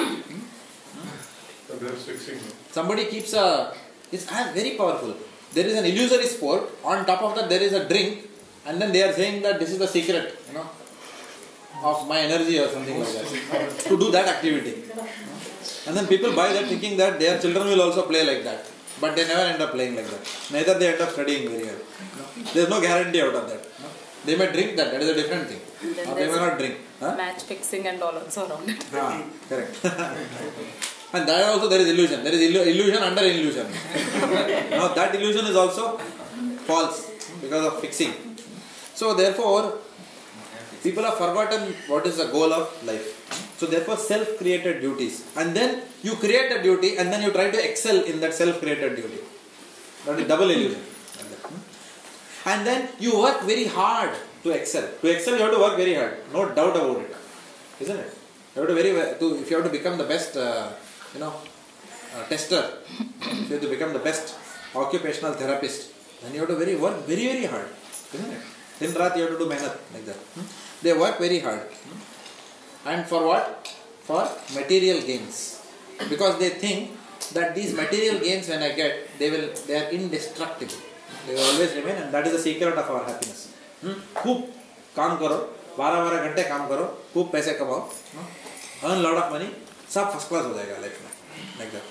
Somebody keeps a, it's very powerful. There is an illusory sport, on top of that there is a drink, and then they are saying that this is the secret, you know. of my energy or something like that to do that activity. And then people buy that thinking that their children will also play like that. But they never end up playing like that. Neither they end up studying very well. There is no guarantee out of that. They may drink that, that is a different thing. Or they may not drink. Huh? Match fixing and all also around it. Ah, correct. And that also there is illusion. There is illu- illusion under illusion. Now that illusion is also false because of fixing. So therefore, people have forgotten what is the goal of life. So therefore self-created duties. And then you create a duty and then you try to excel in that self-created duty. That is double illusion. And then you work very hard to excel. To excel you have to work very hard. No doubt about it. Isn't it? You have to very to if you have to become the best uh, you know uh, tester, if you have to become the best occupational therapist, then you have to very work very very hard. Isn't it? Din raat you have to do mehnat like that. They work very hard. And for what? For material gains. Because they think that these material gains when I get, they will they are indestructible. They will always remain, and that is the secret of our happiness. खूब काम करो, बारह बारह घंटे काम करो, खूब पैसे कमाओ, earn lot of money, सब first class हो जाएगा life में, like that.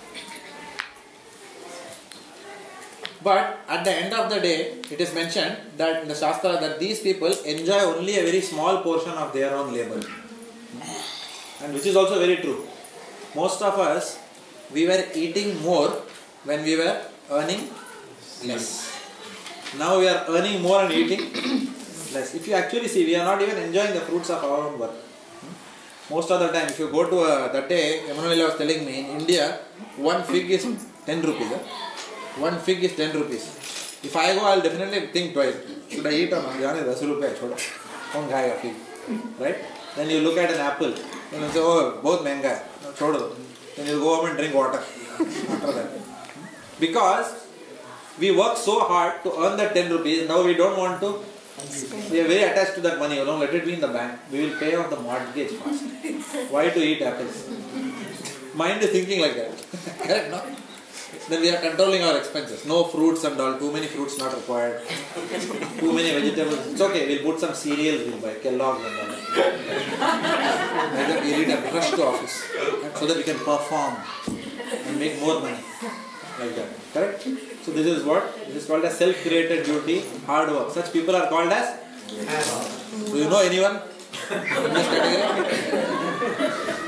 But at the end of the day, it is mentioned that in the Shastra that these people enjoy only a very small portion of their own labor. And which is also very true. Most of us, we were eating more when we were earning less. Now we are earning more and eating less. If you actually see, we are not even enjoying the fruits of our own work. Most of the time, if you go to a, that day, Emmanuel was telling me, in India, one fig is ten rupees. Eh? One fig is ten rupees. If I go, I will definitely think twice. Should I eat or not? ten rupees. Kaun khayega fig? Right? Then you look at an apple. Then you say, oh, both महंगा है. छोड़ो. Then you go home and drink water. After that. Because we work so hard to earn that ten rupees. Now we don't want to. We are very attached to that money. You know, let it be in the bank. We will pay off the mortgage first. Why to eat apples? Mind is thinking like that. Correct, no? Then we are controlling our expenses. No fruits and all. Too many fruits not required. Too many vegetables. It's okay. We'll put some cereals. We'll buy Kellogg's and all that. Like that we need a rush to office. So that we can perform and make more money. Like that. Correct? So this is what? This is called as self-created duty, hard work. Such people are called as? Do you know anyone in this category?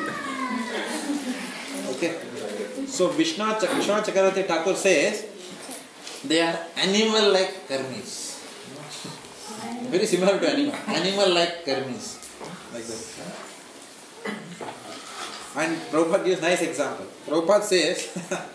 Okay. So Vishnu Vishnu Chakravarti Thakur says they are animal-like karmis. Very similar to animal. Animal-like karmis. Like this. And Prabhupada gives a nice example. Prabhupada says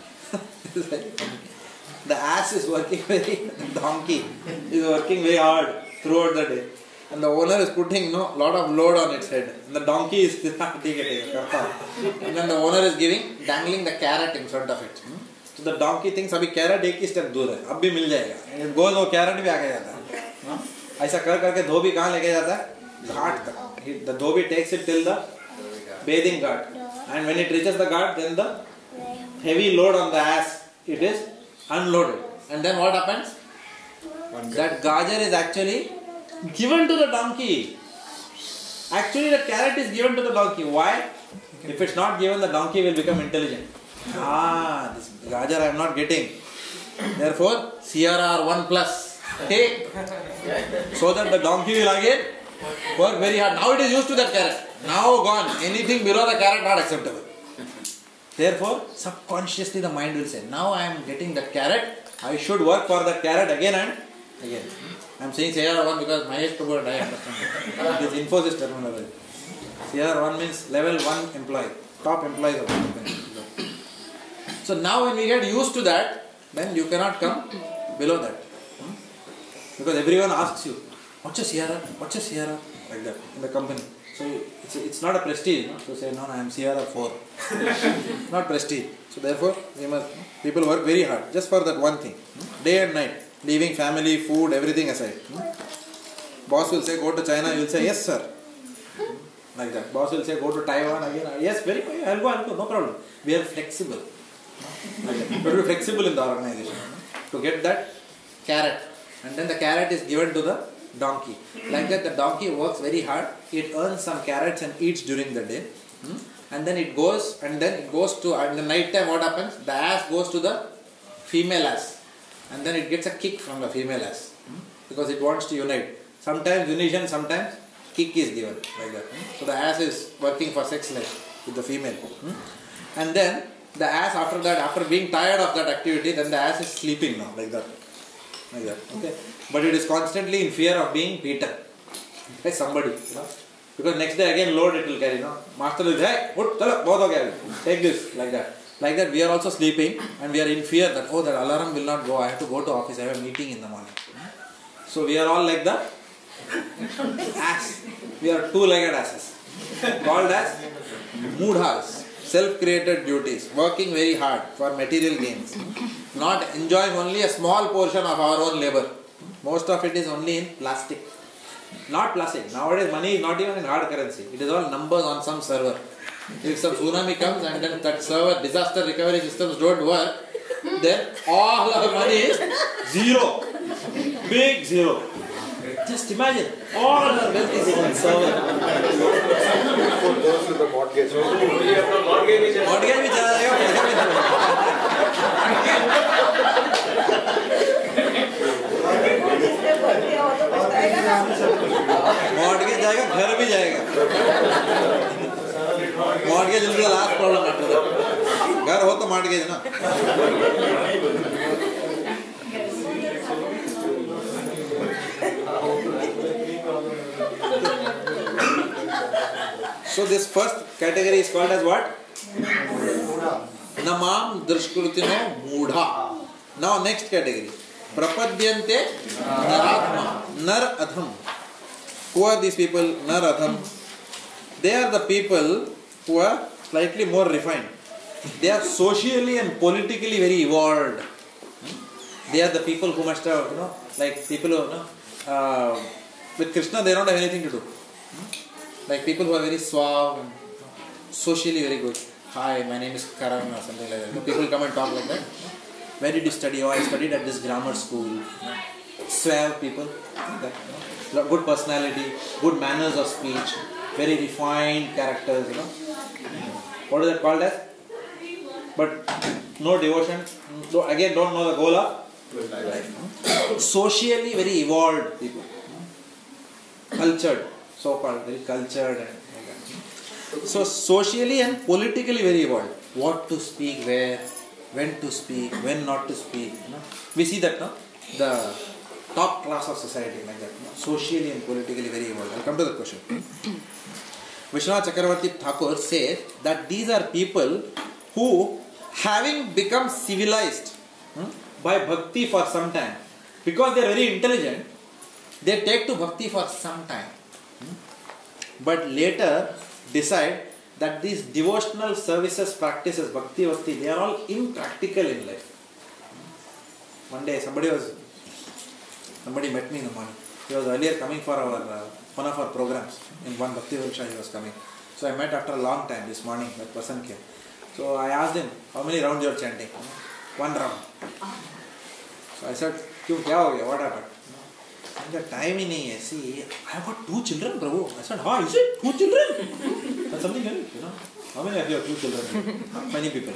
the ass is working very, the donkey is working very hard throughout the day. And the owner is putting you know, lot of load on its head. And the donkey is and then the owner is giving, dangling the carrot in front of it. So the donkey thinks, abhi carrot ek hi step dur hai, ab bhi mil jayega. And it goes, wo carrot bhi aage jata hai. Aisa kar karke dhobi kahan leke jata hai? Ghat tak. The dhobi takes it till the bathing ghat. And when it reaches the ghat, then the heavy load on the ass, it is unloaded. And then what happens? That gajar is actually given to the donkey. Actually, the carrot is given to the donkey. Why? If it's not given, the donkey will become intelligent. Ah, this gajar I am not getting. Therefore, C R R one plus. Take. So that the donkey will again work very hard. Now it is used to that carrot. Now gone. Anything below the carrot not acceptable. Therefore, subconsciously the mind will say, now I am getting that carrot. I should work for that carrot again and again. I am saying C R R one because Mahesh Prabhu and I understand. It is Infosys terminology. C R R one means level one employee, top employees of the company. So now when we get used to that, then you cannot come below that. Because everyone asks you, what's your C R R? What's your C R R? Like that in the company. So it's, it's not a prestige, no? So say, no, no, I am C R R four. Not prestige. So therefore, we must, people work very hard just for that one thing. Day and night. Leaving family, food, everything aside. Boss will say, go to China, you will say, yes sir. Like that. Boss will say, go to Taiwan again. Yes, very good. I'll go, I'll go. No problem. We are flexible. Like that. But we are flexible in the organization. To get that carrot. And then the carrot is given to the donkey. Like that, the donkey works very hard. It earns some carrots and eats during the day. Hmm? And then it goes, and then it goes to, in the night time what happens? The ass goes to the female ass. And then it gets a kick from the female ass. Hmm? Because it wants to unite. Sometimes unition, sometimes kick is given. Like that. Hmm? So the ass is working for sex life with the female. Hmm? And then the ass after that, after being tired of that activity, then the ass is sleeping now. Like that. Like that. Okay. But it is constantly in fear of being beaten by somebody. You know? Because next day again load it will carry, no? Master will say, hey, put, chalo, both of you, take this, like that. Like that we are also sleeping and we are in fear that, oh, that alarm will not go, I have to go to office, I have a meeting in the morning. So we are all like the ass. We are two-legged asses. Called as moodhas, self-created duties, working very hard for material gains. Not enjoying only a small portion of our own labor. Most of it is only in plastic. Not plastic. Nowadays money is not even in hard currency. It is all numbers on some server. If some tsunami comes and then that server, disaster recovery systems don't work, then all our money is zero. Big zero. Just imagine, all our wealth is in server. For those with the mortgage. Mortgage भी चला जाएगा, पैसा भी चला जाएगा। Mortgage जाएगा, घर भी जाएगा। Mortgage is the last problem after that. घर हो तो मॉर्गेज ना। So this first category is called as what? Namam drishkrutino moodha. Now next category. Prapadyante naratma. Nar adham. Who are these people? Nar adham. They are the people who are slightly more refined. They are socially and politically very evolved. They are the people who must have, you know, like people who, you know, uh, with Krishna they don't have anything to do. Like people who are very suave, and socially very good. Hi, my name is Karan or something like that. People come and talk like that. Where did you study? Oh, I studied at this grammar school. Suave people. That, good personality, good manners of speech, very refined characters, you know. What is that called as? But no devotion. So again, don't know the goal of life. Socially very evolved people. Cultured. So-called very cultured and like that. So socially and politically very evolved. What to speak, where, when to speak, when not to speak. You know? We see that, no? The top class of society like that. No? Socially and politically very evolved. I'll come to the question. Vishwanath Chakravarti Thakur says that these are people who, having become civilized hmm, by bhakti for some time, because they are very intelligent, they take to bhakti for some time. But later decide that these devotional services, practices, bhakti, bhakti, they are all impractical in life. One day somebody was, somebody met me in the morning. He was earlier coming for our uh, one of our programs. In one Bhakti Variksha he was coming. So I met after a long time this morning, that person came. So I asked him, how many rounds you are chanting? One round. So I said, Kyun, kya ho gaya? What happened? And the time in hai, see, I have got two children, Prabhu. I said, how is it? Two children? That's something unique, you know. How many of you have two children? Many people.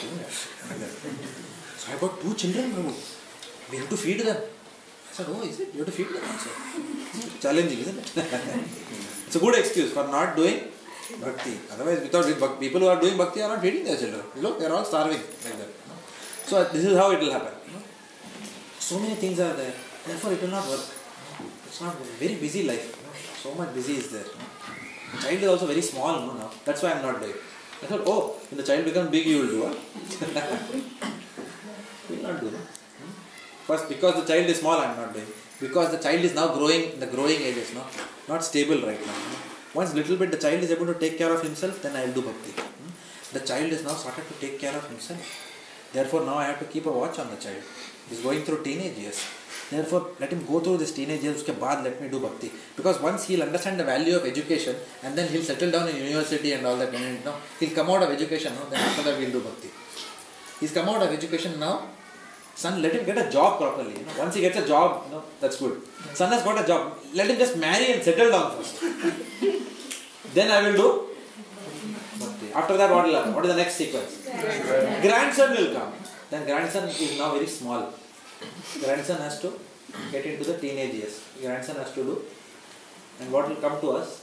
So I have got two children, Prabhu. We have to feed them. I said, oh, is it? You have to feed them also. It's challenging, isn't it? It's a good excuse for not doing bhakti. Otherwise, without it, people who are doing bhakti are not feeding their children. Look, they are all starving like that. So this is how it will happen. So many things are there. Therefore, it will not work. It's not a very busy life. So much busy is there. The child is also very small no, now. That's why I am not doing. I thought, oh, when the child becomes big, you will do. Huh? You will not do. Huh? First, because the child is small, I am not doing. Because the child is now growing in the growing ages, no? Not stable right now. Once little bit the child is able to take care of himself, then I will do bhakti. The child is now started to take care of himself. Therefore, now I have to keep a watch on the child. He is going through teenage years. Therefore, let him go through this teenage years, uske baad let me do bhakti. Because once he will understand the value of education, and then he will settle down in university and all that, you know, he will come out of education, no? Then after that we will do bhakti. He has come out of education now, Son, let him get a job properly. You know? Once he gets a job, you know, that's good. Son has got a job. Let him just marry and settle down first. Then I will do. After that, what will happen? What is the next sequence? Grandson, grandson will come. Then grandson is now very small. Grandson has to get into the teenage years. Grandson has to do. And what will come to us?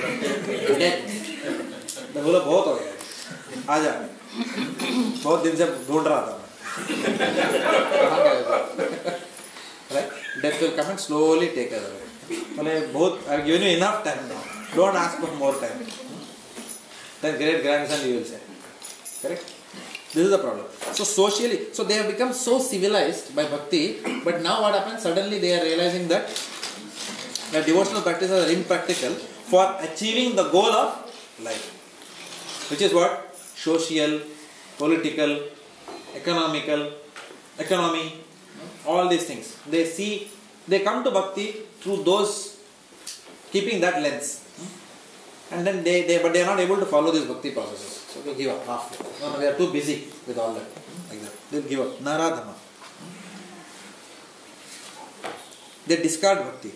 Death. The बोला बहुत हो गया आजा बहुत दिन से ढूंढ रहा था right? Death will come and slowly take us away. बोले बहुत I've given you enough time now. Don't ask for more time. Then great grandson you will say. Correct? This is the problem. So socially, so they have become so civilized by bhakti, but now what happens? Suddenly they are realizing that that devotional practices are impractical for achieving the goal of life, which is what? Social, political, economical, economy, all these things. They see, they come to bhakti through those, keeping that lens. And then they, they, but they are not able to follow these bhakti processes. So they give up halfway. No, no, they are too busy with all that. Like that. They will give up. Naradhama. They discard bhakti.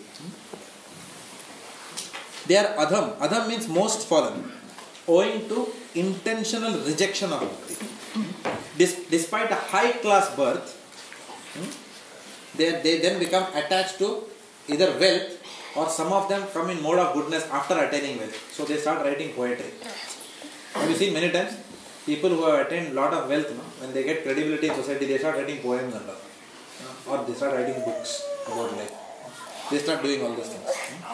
They are adham. Adham means most fallen, owing to intentional rejection of bhakti. Dis, despite a high class birth, they, they then become attached to either wealth, or some of them come in mode of goodness after attaining wealth. So they start writing poetry. Have you seen many times? People who have attained lot of wealth, no? When they get credibility in society, they start writing poems and all. Or they start writing books about life. They start doing all those things.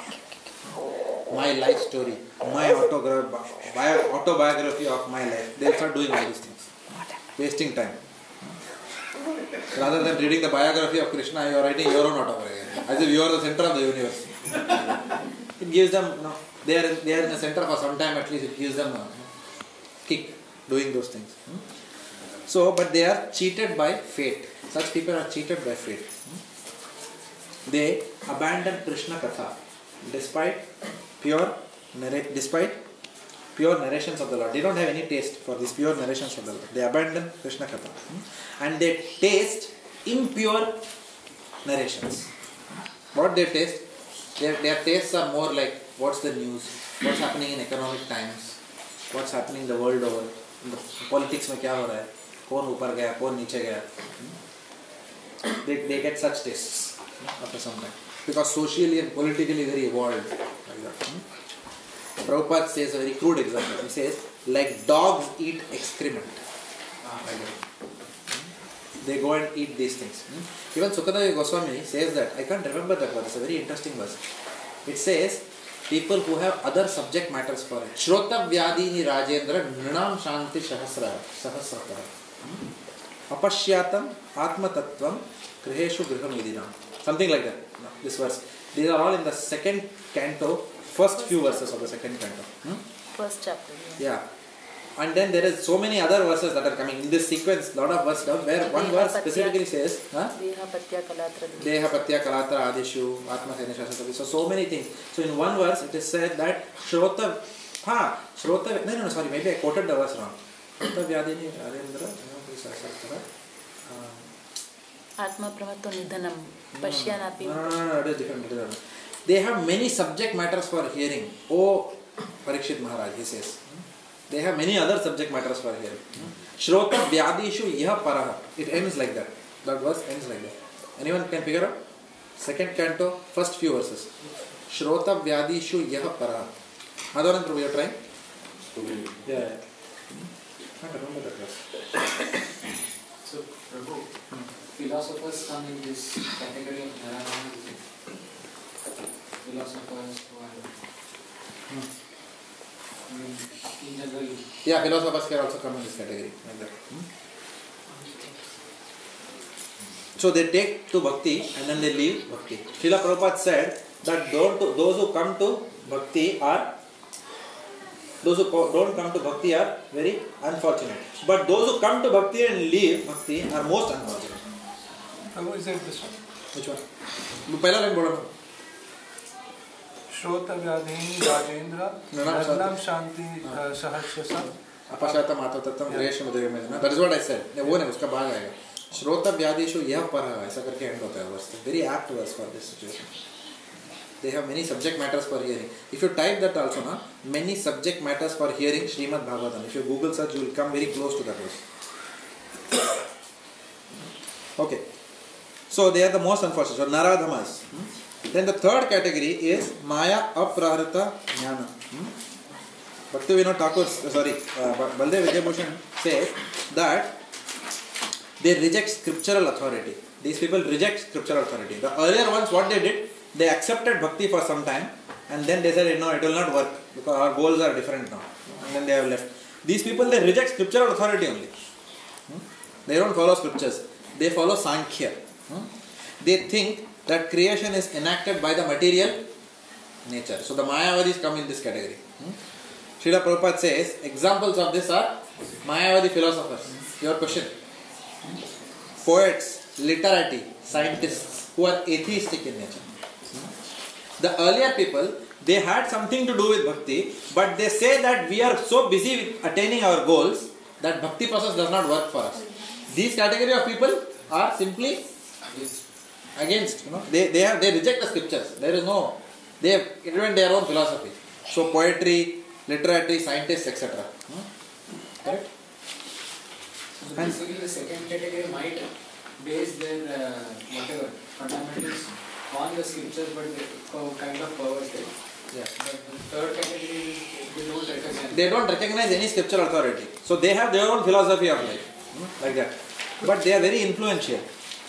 My life story, my autograph, autobiography of my life. They start doing all these things. Wasting time. Rather than reading the biography of Krishna, you are writing your own autobiography. As if you are the center of the universe. It gives them, you know, they are, they are in the center for some time at least, it gives them a kick doing those things. So, but they are cheated by fate. Such people are cheated by fate. They abandon Krishna Katha despite pure, despite pure narrations of the Lord. They don't have any taste for these pure narrations of the Lord. They abandon Krishna Katha. And they taste impure narrations. What they taste? Their, their tastes are more like what's the news, what's happening in economic times, what's happening the world over, in the politics में क्या हो रहा है, कौन ऊपर गया, कौन नीचे गया. They they get such tastes after some time because socially and politically very evolved like that. Prabhupada says a very crude example. He says like dogs eat excrement. Like that. They go and eat these things. Even Sukadeva Goswami says that, I can't remember that verse, it's a very interesting verse. It says, people who have other subject matters for it. Shrota Vyadini Rajendra Nrinam Shanti Sahasra Sahasrata Apashyatam Atma Tattvam Kriheshu Griham Idinam. Something like that. This verse. These are all in the second canto, first few verses of the second canto. Hmm? First chapter. Yeah. yeah. And then there is so many other verses that are coming in this sequence, lot of verses where one verse specifically says Deha Patya Kalatra Deha Patya Kalatra Adishu Atma Senesha. So so many things. So in one verse it is said that Shrota Ha Shrota no no no sorry maybe I quoted the verse wrong. Shrota Vyadini Arendra Atma Pramatto Nidhanam Pashyanapi. No no no it is different. They have many subject matters for hearing. Oh Parikshit Maharaj he says. They have many other subject matters for hearing. Shrota Vyadishu Yaha Paraha. It ends like that. That verse ends like that. Anyone can figure out? Second canto, first few verses. Shrota Vyadishu Yaha Paraha. Madhavan Prabhu, you are trying? Yeah. yeah. I don't know that verse. So, Prabhu, philosophers come in this category of Narayana. Philosophers who are. Hmm. I mean, in general. Yeah, philosophers can also come in this category. Like that. Hmm? So they take to bhakti and then they leave bhakti. Srila Prabhupada said that don't, those who come to bhakti are, those who don't come to bhakti are very unfortunate. But those who come to bhakti and leave bhakti are most unfortunate. How is it this one? Which one? Pehla line bola. Shrota Vyadini Rajendra Nirnam Shanti Sahasrasa Apashyatam Atma Tattvam Griheshu Idinam. That is what I said. वो नहीं उसका भाग आएगा. श्रोता व्यादिशु यह परः ऐसा करके एंड होता है verse. Very apt verse for this situation. They have many subject matters for hearing. If you type that also, na, many subject matters for hearing Srimad Bhagavatam. If you Google search, you will come very close to that verse. Okay. So they are the most unfortunate. So Naradhamas. Hmm? Then the third category is Maya Aprahrita Jnana. Hmm? Bhakti Vinod Thakur, sorry, uh, Baldev Vidyabhushan says that they reject scriptural authority. These people reject scriptural authority. The earlier ones, what they did, they accepted bhakti for some time and then they said, no, it will not work because our goals are different now. And then they have left. These people, they reject scriptural authority only. Hmm? They don't follow scriptures. They follow Sankhya. Hmm? They think that creation is enacted by the material nature. So the Mayavadis come in this category. Hmm? Srila Prabhupada says, examples of this are Mayavadi philosophers. Your question. Poets, literati, scientists who are atheistic in nature. The earlier people, they had something to do with bhakti, but they say that we are so busy with attaining our goals that bhakti process does not work for us. These category of people are simply against, you know, they, they, have, they reject the scriptures. There is no, they have invent their own philosophy. So poetry, literary, scientists, et cetera. Hmm? Correct? So basically the second category might base their uh, whatever fundamentals on the scriptures, but they kind of powers it. Yeah. But the third category is they don't recognize. They don't recognize any scriptural authority. So they have their own philosophy of life. Hmm? Like that. But they are very influential.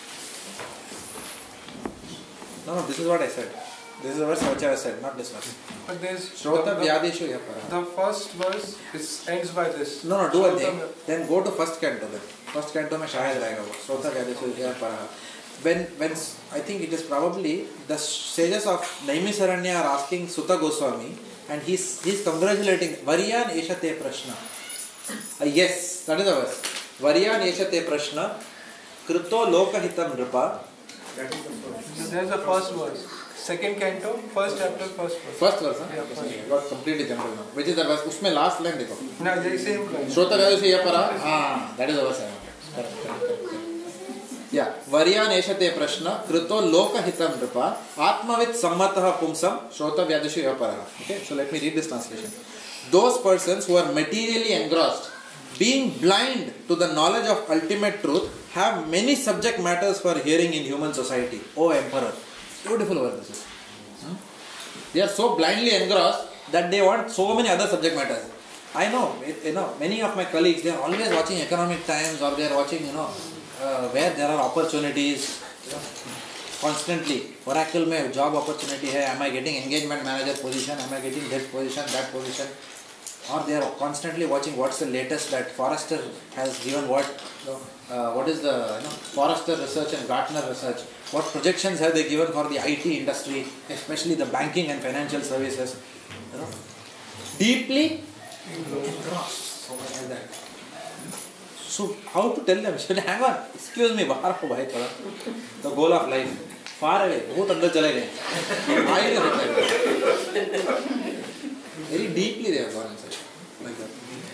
No, no, this is what I said. This is the verse which I said, not this verse. But there's Shrota the, Vyadeshu Yapara. the first verse is, ends by this. No, no, do a Shrota- thing. Then go to first canto then. First canto mein shayad rahega wo. Shrota Vyadeshu Yapara. When, when, I think it is probably the sages of Naimisaranya are asking Sutta Goswami and he's, he's congratulating Varyan Eshate Prashna. Uh, yes, that is the verse. Varyan Eshate Prashna Krito Lokahitam Nripa. There's the first verse. Second canto, first chapter, first verse. First verse, huh? Yeah, first. Okay, got completely general now. Which is the verse? उसमें last line देखो. No, the same line. Shrota Vyadeshu Yapara. Ah, that is the verse I want. Correct, correct, correct. Yeah. Varyan Eshate Prashna Krito Lokahitam Nripa Atmavit Sammatah Pumsam Shrota Vyadeshu Yapara. Okay, so let me read this translation. Those persons who are materially engrossed, being blind to the knowledge of ultimate truth, have many subject matters for hearing in human society. O Emperor. Beautiful verse this is. Hmm? They are so blindly engrossed that they want so many other subject matters. I know, you know, many of my colleagues, they are always watching Economic Times or they are watching, you know, uh, where there are opportunities, you know, constantly. Oracle mein job opportunity hai, am I getting engagement manager position, am I getting this position, that position. Or they are constantly watching what's the latest that Forrester has given, what you know, uh, what is the you know, Forrester research and Gartner research, what projections have they given for the I T industry, especially the banking and financial services. You know, deeply engrossed like that. So how to tell them? Should hang on, excuse me, bahar ho bhai thoda. The goal of life, far away, bahut andar chale gaye. Aa hi nahi hota. Very deeply they have gone inside. Like that.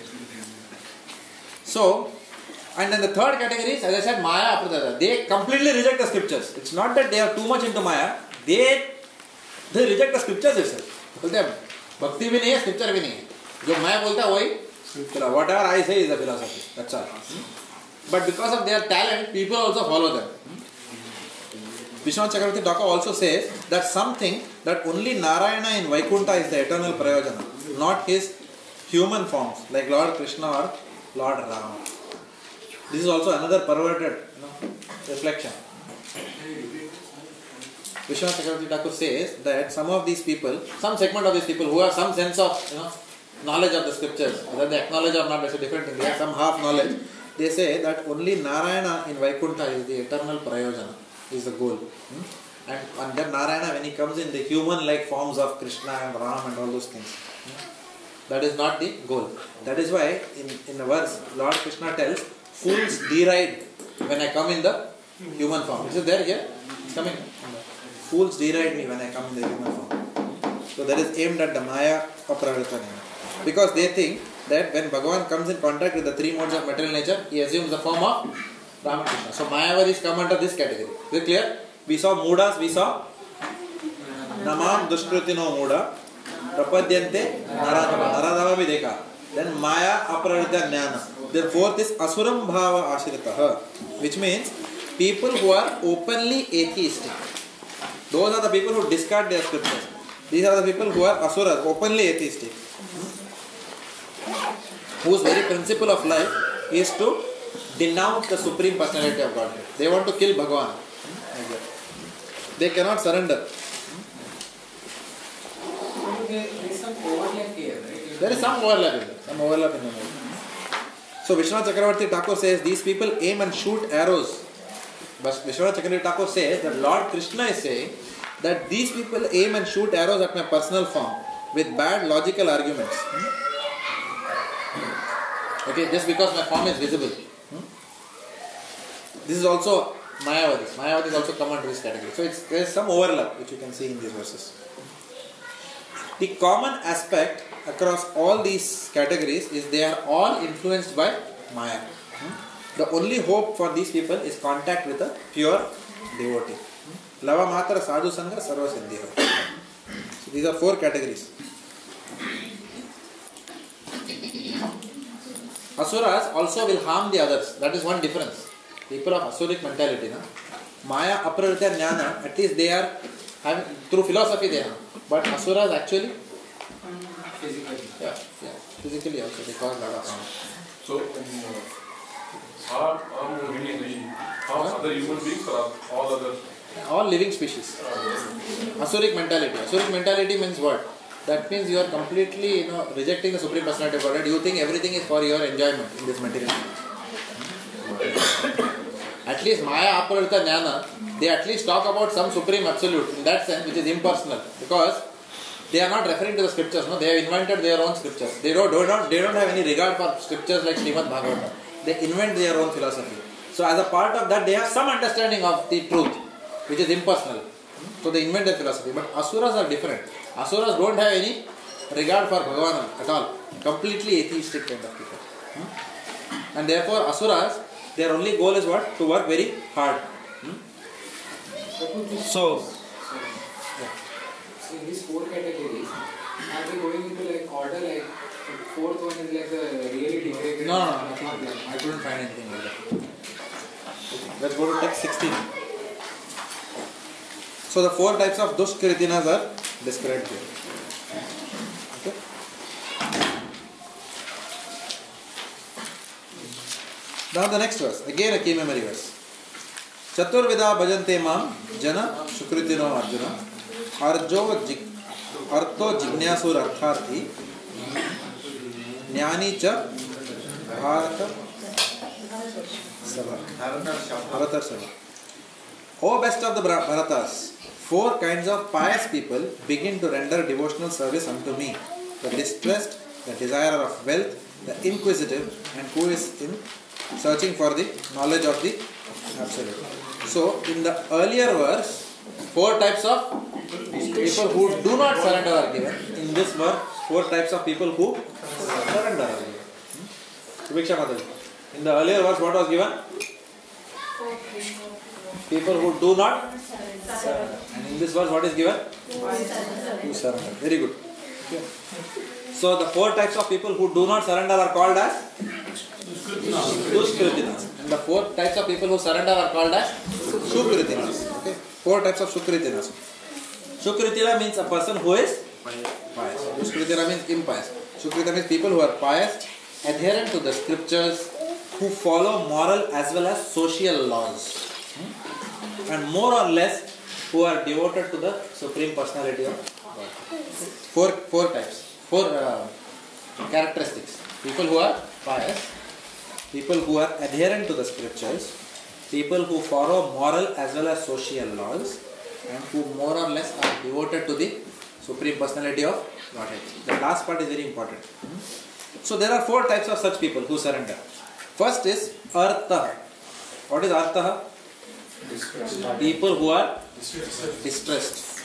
So, and then the third category is, as I said, Maya Apradada. They completely reject the scriptures. It's not that they are too much into Maya. They they reject the scriptures itself. बोलते हैं भक्ति भी नहीं है, scripture भी नहीं है. जो मैं बोलता है वही, whatever I say is a philosophy. That's all. But because of their talent, people also follow them. Vishwanath Chakravarti Thakur also says that something that only Narayana in Vaikuntha is the eternal prayojana, not his human forms like Lord Krishna or Lord Rama. This is also another perverted you know, reflection. Vishwanath Chakravarti Thakur says that some of these people, some segment of these people who have some sense of you know knowledge of the scriptures, whether they acknowledge or not, that's a different thing. They have some half knowledge. They say that only Narayana in Vaikuntha is the eternal prayojana. Is the goal. Hmm? And, and then Narayana, when he comes in the human-like forms of Krishna and Ram and all those things, hmm? that is not the goal. That is why in, in the verse, Lord Krishna tells, fools deride when I come in the human form. Is it there here? It's coming. Fools deride me when I come in the human form. So that is aimed at the Maya Aprahrita. Because they think that when Bhagavan comes in contact with the three modes of material nature, he assumes the form of Ramakrishna. So Mayavadis come under this category. Is it clear? We saw Moodas, we saw Namam Dushkritino Mooda, Prapadyante Naradava. Naradava bhi dekha. Then Maya Aparadya Jnana. Then fourth is Asuram Bhava Ashritaha, which means people who are openly atheistic. Those are the people who discard their scriptures. These are the people who are asuras, openly atheistic. Whose very principle of life is to denounce the Supreme Personality of Godhead. They want to kill Bhagavan. They cannot surrender. There is some overlap here, right? There is some overlap in there. Some overlap in the movie. So Vishwanath Chakravarti Thakur says these people aim and shoot arrows. But Vishwanath Chakravarti Thakur says that Lord Krishna is saying that these people aim and shoot arrows at my personal form with bad logical arguments. Okay, just because my form is visible. This is also Mayavadis. Mayavadis also come under this category. So it's, there is some overlap which you can see in these verses. The common aspect across all these categories is they are all influenced by Maya. The only hope for these people is contact with a pure devotee. Lava Matra Sadhu Sangha Sarva Siddhiha. So these are four categories. Asuras also will harm the others. That is one difference. People of Asuric mentality. Na? Maya, Aparadya, Jnana, at least they are having, through philosophy they are. But Asuras actually, physically. Yeah, yeah, physically also they cause a lot of harm. So, um, are, are human harm other human beings or all other? All living species. Asuric mentality. Asuric mentality means what? That means you are completely, you know, rejecting the Supreme Personality of Godhead. You think everything is for your enjoyment in this material world. At least Maya, Aparadya, Jnana, they at least talk about some Supreme Absolute in that sense, which is impersonal. Because they are not referring to the scriptures, no? They have invented their own scriptures. They don't, do not, they don't have any regard for scriptures like Srimad Bhagavatam. They invent their own philosophy. So as a part of that, they have some understanding of the truth, which is impersonal. So they invent their philosophy. But Asuras are different. Asuras don't have any regard for Bhagavan at all. Completely atheistic kind of people. Hmm? And therefore Asuras, their only goal is what? To work very hard. Hmm? So, yeah. So in these four categories, are they going into like order, like the fourth one is like the really degraded? No, no, no, nothing like that. I couldn't find anything like that. Let's go to text sixteen. So the four types of Dushkritinas are described here. Okay. Now the next verse, again a key memory verse. Chaturvida bhajante mam jana sukritino arjuna arjo jik arto jignasur artharthi jnani cha bharata sabha bharata sabha. O best of the Bharatas, four kinds of pious people begin to render devotional service unto me: the distressed, the desirer of wealth, the inquisitive, and who is in searching for the knowledge of the Absolute. So, in the earlier verse, four types of people who do not surrender are given. In this verse, four types of people who surrender are given. Subiksha Mataji. In the earlier verse, what was given? People who do not surrender. And in this verse, what is given? Who surrender. Very good. Okay. So, the four types of people who do not surrender are called as Dushkritinas. And the four types of people who surrender are called as Sukritinas. Okay. Four types of Sukritinas. Sukritina means a person who is pious. Dushkritina means impious. Sukrita means people who are pious, adherent to the scriptures, who follow moral as well as social laws. And more or less who are devoted to the Supreme Personality of God. Four, four types, four uh, characteristics. People who are pious, people who are adherent to the scriptures, people who follow moral as well as social laws, and who more or less are devoted to the Supreme Personality of Godhead. The last part is very important. So there are four types of such people who surrender. First is Artha. What is Artha? People who are distressed.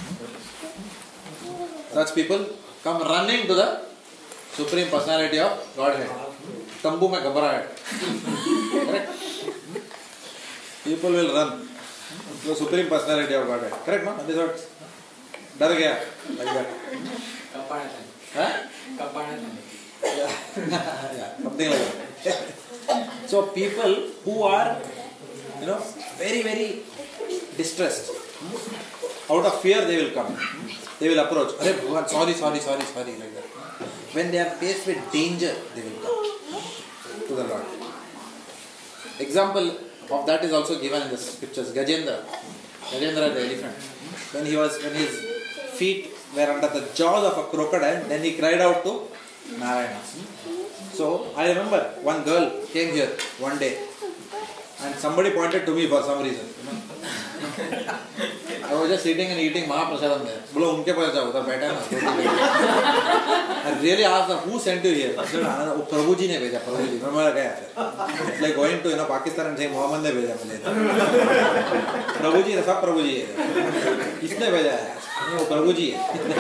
Such people come running to the Supreme Personality of Godhead. Tambu mein ghabrahat. Correct? people will run. The Supreme Personality of Godhead. Correct, no? This is what. Dar gaya. Like that. Huh? Yeah. Yeah, something like that. So people who are, you know, very, very distressed, out of fear they will come. They will approach. Arey Bhagwan, sorry, sorry, sorry, sorry, like that. When they are faced with danger, they will come to the Lord. Example of that is also given in the scriptures. Gajendra, Gajendra the elephant. When he was, when his feet were under the jaws of a crocodile, then he cried out to Narayana. So I remember one girl came here one day, and somebody pointed to me for some reason. You know? I was just sitting and eating Mahaprasadam there. Bolo, unke paas jao, udhar baitha na. I really asked her, who sent you here? I said, oh, Prabhuji ne bheja, Prabhuji. Maine kya? It's like going to, you know, Pakistan and saying Mohammed ne bheja mujhe. Prabhuji ne, sab Prabhuji hai. Kisne bheja hai? Oh, Prabhuji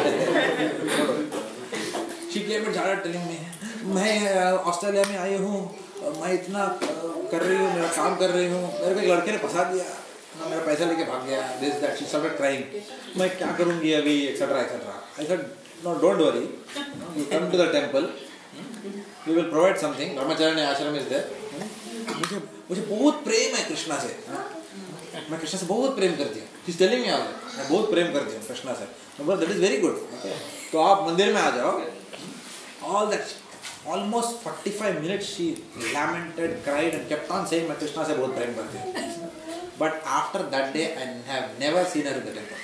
hai. She came and started telling me, मैं Australia में आई हूँ, मैं इतना कर रही हूँ, मेरा काम कर रही हूँ, मेरे को एक लड़के ने फंसा दिया, मेरा पैसा लेके भाग गया, this that she started crying, मैं क्या करूँगी अभी, et cetera et cetera. I said, no, don't worry, you come to the temple, we will provide something. Brahmacharya ashram is there. मुझे मुझे बहुत प्रेम है कृष्णा से, मैं कृष्णा से बहुत प्रेम करती हूँ. She's telling me all that, मैं बहुत प्रेम करती हूँ कृष्णा से. That is very good. तो आप मंदिर में आ जाओ. All that. Almost forty-five minutes she lamented, cried and kept on saying, मैं कृष्णा से बहुत प्रेम करती हूँ. But after that day, I have never seen her in the temple.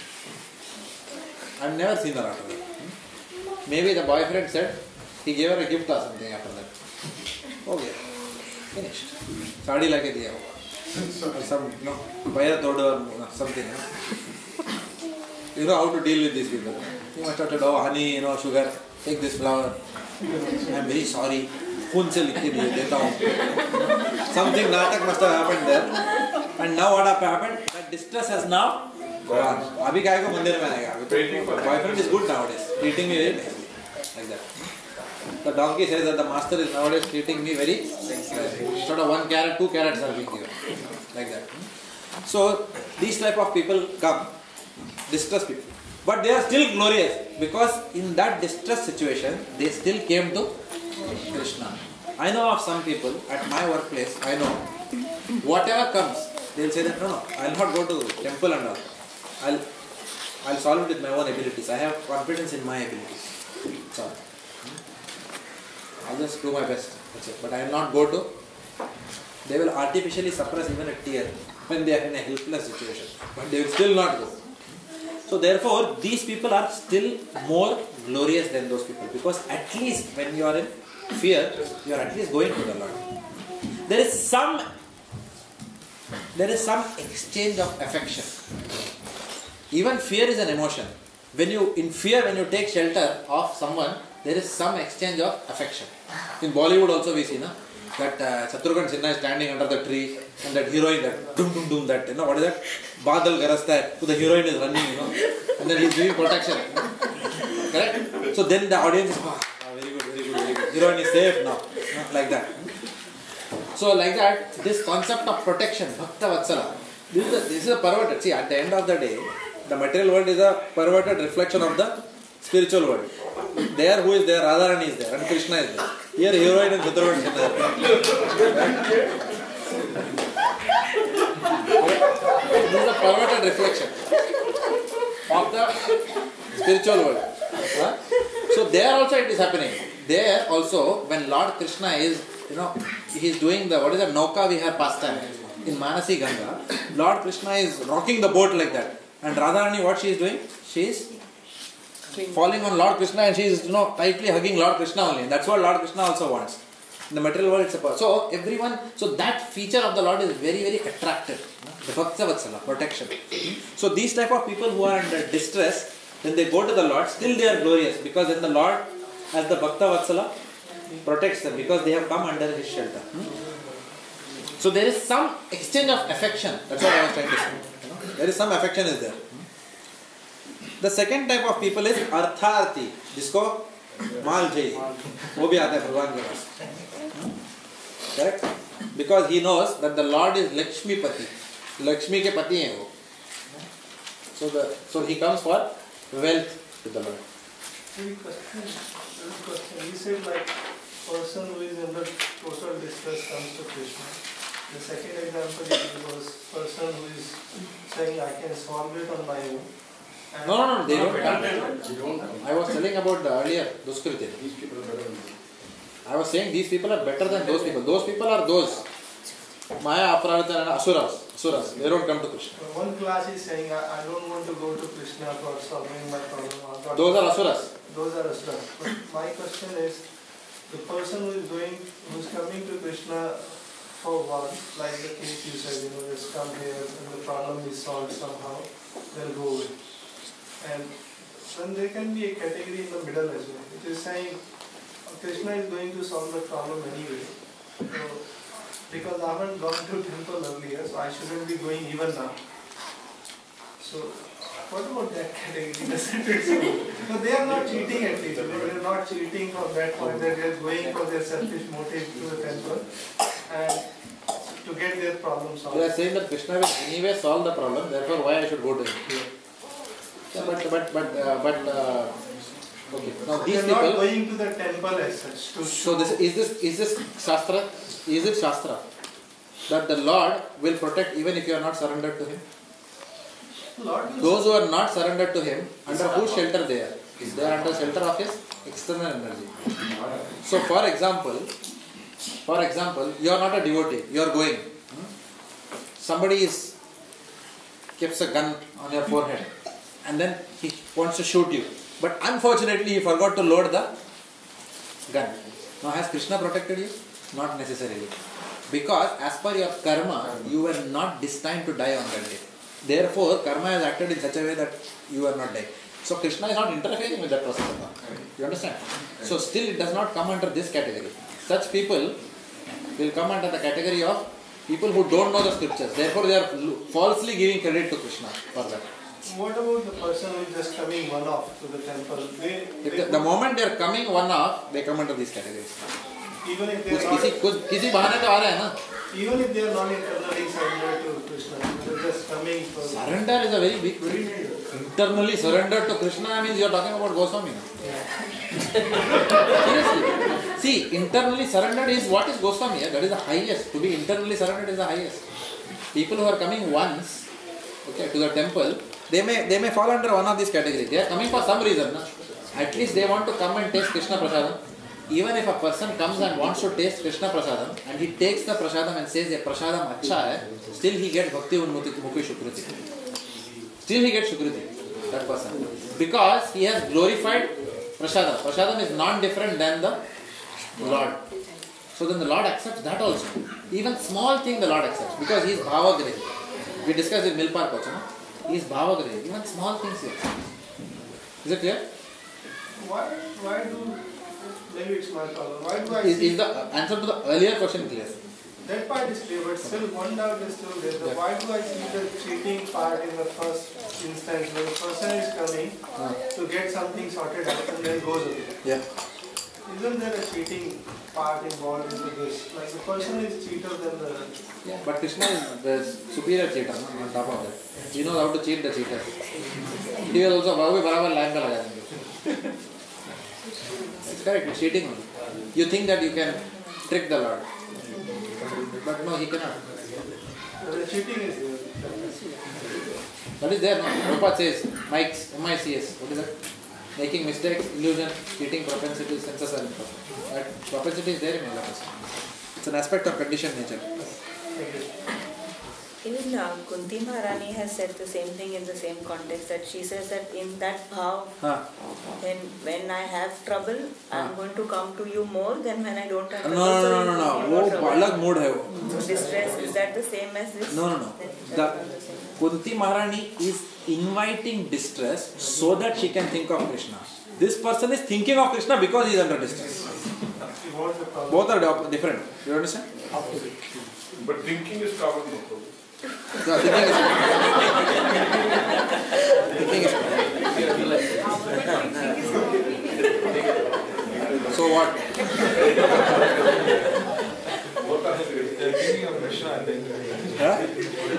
I have never seen her after that. Maybe the boyfriend said he gave her a gift or something after that. Okay, finished. Sadi लाके दिया होगा. Some, you know, wire tod or something. You know? You know how to deal with these people. You must have said, oh, honey, you know, sugar, take this flower. I am very sorry. खून से लिख के दिए देता हूँ. Something नाटक must have happened there. And now what happened? That distress has now gone. अभी क्या को मंदिर में आएगा? Boyfriend is good nowadays, treating me very nicely, like that. The donkey says that the master is nowadays treating me very nicely. Instead of one carrot, two carrots are being given, like that. So these type of people come, distress people. But they are still glorious because in that distress situation, they still came to Krishna. I know of some people at my workplace, I know, whatever comes, they will say that no, no, I will not go to temple and all. I will I'll solve it with my own abilities. I have confidence in my abilities. Sorry. I'll just do my best. That's it. But I will not go to. They will artificially suppress even a tear when they are in a helpless situation. But they will still not go. So therefore, these people are still more glorious than those people, because at least when you are in fear, you are at least going to the Lord. There is some, there is some exchange of affection. Even fear is an emotion. When you, in fear, when you take shelter of someone, there is some exchange of affection. In Bollywood also we see, na, that uh, Shatrughan Sinha is standing under the tree, and that heroine, that dum dum dum, that, you know, what is that? Badal garasta hai, so the heroine is running, you know, and then he is giving protection. Correct? So then the audience is, oh, very good, very good, very good. Heroine is safe now, not like that. So like that, this concept of protection, Bhakta Vatsala, this is a, this is a perverted. See, at the end of the day, the material world is a perverted reflection of the spiritual world. There, who is there? Radharani is there, and Krishna is there. Here, heroine and Shatrughan Sinha is there. This is a perverted reflection of the spiritual world. Huh? So there also it is happening. There also, when Lord Krishna is, you know, he is doing the, what is the Nauka Vihar pastime in Manasi Ganga, Lord Krishna is rocking the boat like that. And Radharani, what she is doing? She is falling on Lord Krishna, and she is, you know, tightly hugging Lord Krishna only. And that's what Lord Krishna also wants. In the material world, it's a, so everyone, so that feature of the Lord is very, very attractive. The Bhakta Vatsala, protection. So these type of people who are under distress, when they go to the Lord, still they are glorious, because then the Lord, as the Bhakta Vatsala, protects them, because they have come under His shelter. So there is some exchange of affection. That's what I was trying to say. There is some affection is there. The second type of people is Artharthi. जिसको माल चाहिए, वो भी आता है भगवान के पास. Correct? Because he knows that the Lord is Lakshmi Pati. Lakshmi ke pati hai wo. So the so he comes for wealth to the Lord. Maybe question, maybe question. He said like person who is under total distress comes to Krishna. The second example is was person who is saying I can solve it on my own. And No, no, no, they don't come. They don't come. I was telling about the earlier Duskriti. I was saying these people are better than those people. Those people are those Maya, Apararita and Asuras. Asuras. They don't come to Krishna. One class is saying I, I don't want to go to Krishna for solving my problem. Those are Asuras. Those are Asuras. But my question is, the person who is going, who is coming to Krishna for one, like the case you said, you know, just come here and the problem is solved somehow, they'll go away. And then there can be a category in the middle as well, which is saying Krishna is going to solve the problem anyway. So, because I haven't gone to temple earlier, so I shouldn't be going even now. So, what about that category? So they are not cheating at least. You know, they are not cheating from that point that they are going for their selfish motive to the temple and to get their problem solved. They are saying that Krishna will anyway solve the problem, therefore why I should go to him? Yeah, but but but uh, but uh, okay. Now They these are not people. going to the temple as such. To So this is this is this Shastra? Is it Shastra that the Lord will protect even if you are not surrendered to Him? Lord will Those who are not surrendered to Him, under whose shelter they are? They are under shelter of His external energy. So, for example, for example, you are not a devotee. You are going. Somebody is keeps a gun on your forehead, and then he wants to shoot you. But unfortunately, he forgot to load the gun. Now, has Krishna protected you? Not necessarily. Because as per your karma, you were not destined to die on that day. Therefore, karma has acted in such a way that you are not dying. So, Krishna is not interfering with that process at all. You understand? So, still it does not come under this category. Such people will come under the category of people who don't know the scriptures. Therefore, they are falsely giving credit to Krishna for that. What about the person who is just coming one off to the temple? They, If they the, the moment they are coming one off, they come under these categories. even if they कुछ are not, किसी कुछ किसी बहाने तो आ रहा है ना. even if they are not internally surrendered to Krishna, they are just coming for Surrender is a very big word. Internally surrendered to Krishna means you are talking about Goswami. Seriously. See, internally surrendered is what is Goswami. That is the highest. To be internally surrendered is the highest. People who are coming once, okay, to the temple, they may they may fall under one of these categories. They are coming for some reason. Na? At least they want to come and taste Krishna Prasadam. Even if a person comes and wants to taste Krishna Prasadam and he takes the Prasadam and says, "Ye Prasadam acha hai," still he gets Bhakti Unmuti Mukhi Shukriti. Still he gets Shukriti, that person. Because he has glorified Prasadam. Prasadam is non-different than the Lord. So then the Lord accepts that also. Even small thing the Lord accepts because he is Bhavagrahi. We discussed in Milpark also, no? He is Bhavagrahi. Even small things he accepts. Is it clear? why why do maybe it's my problem. Why do I Is, see is the answer to the earlier question clear? that part is clear, but still one doubt is still there. The Yeah. Why do I see the cheating part in the first instance when the person is coming Ah. to get something sorted out and then goes away? Yeah. Isn't there a cheating part involved into this? Like the person is cheater than the Yeah. But Krishna is the superior cheater, no? On top of that. He knows how to cheat the cheater. He will also Bhagavi Barabar line ka laga denge. It's correct, it's cheating only. You think that you can trick the Lord. But no, he cannot. the cheating is there. That is there, no? Prabhupada says, Mike's, M I C S, what is that? Making mistakes, illusion, cheating, propensity, senses are imperfect. That propensity is there in all of us. It's an aspect of conditioned nature. Even uh, Kunti Maharani has said the same thing in the same context, that she says that in that bhav, Huh. when when I have trouble, I'm हाँ. going to come to you more than when I don't have No, trouble. no, no, no, no. you वो more trouble. अलग mood है वो. So distress, is that the same as this? No, no, no. The Kunti Maharani is inviting distress so that she can think of Krishna. This person is thinking of Krishna because he is under distress. Both are di- different. You understand? But thinking is common. No problem. Yeah, thinking is thinking is So what? Huh?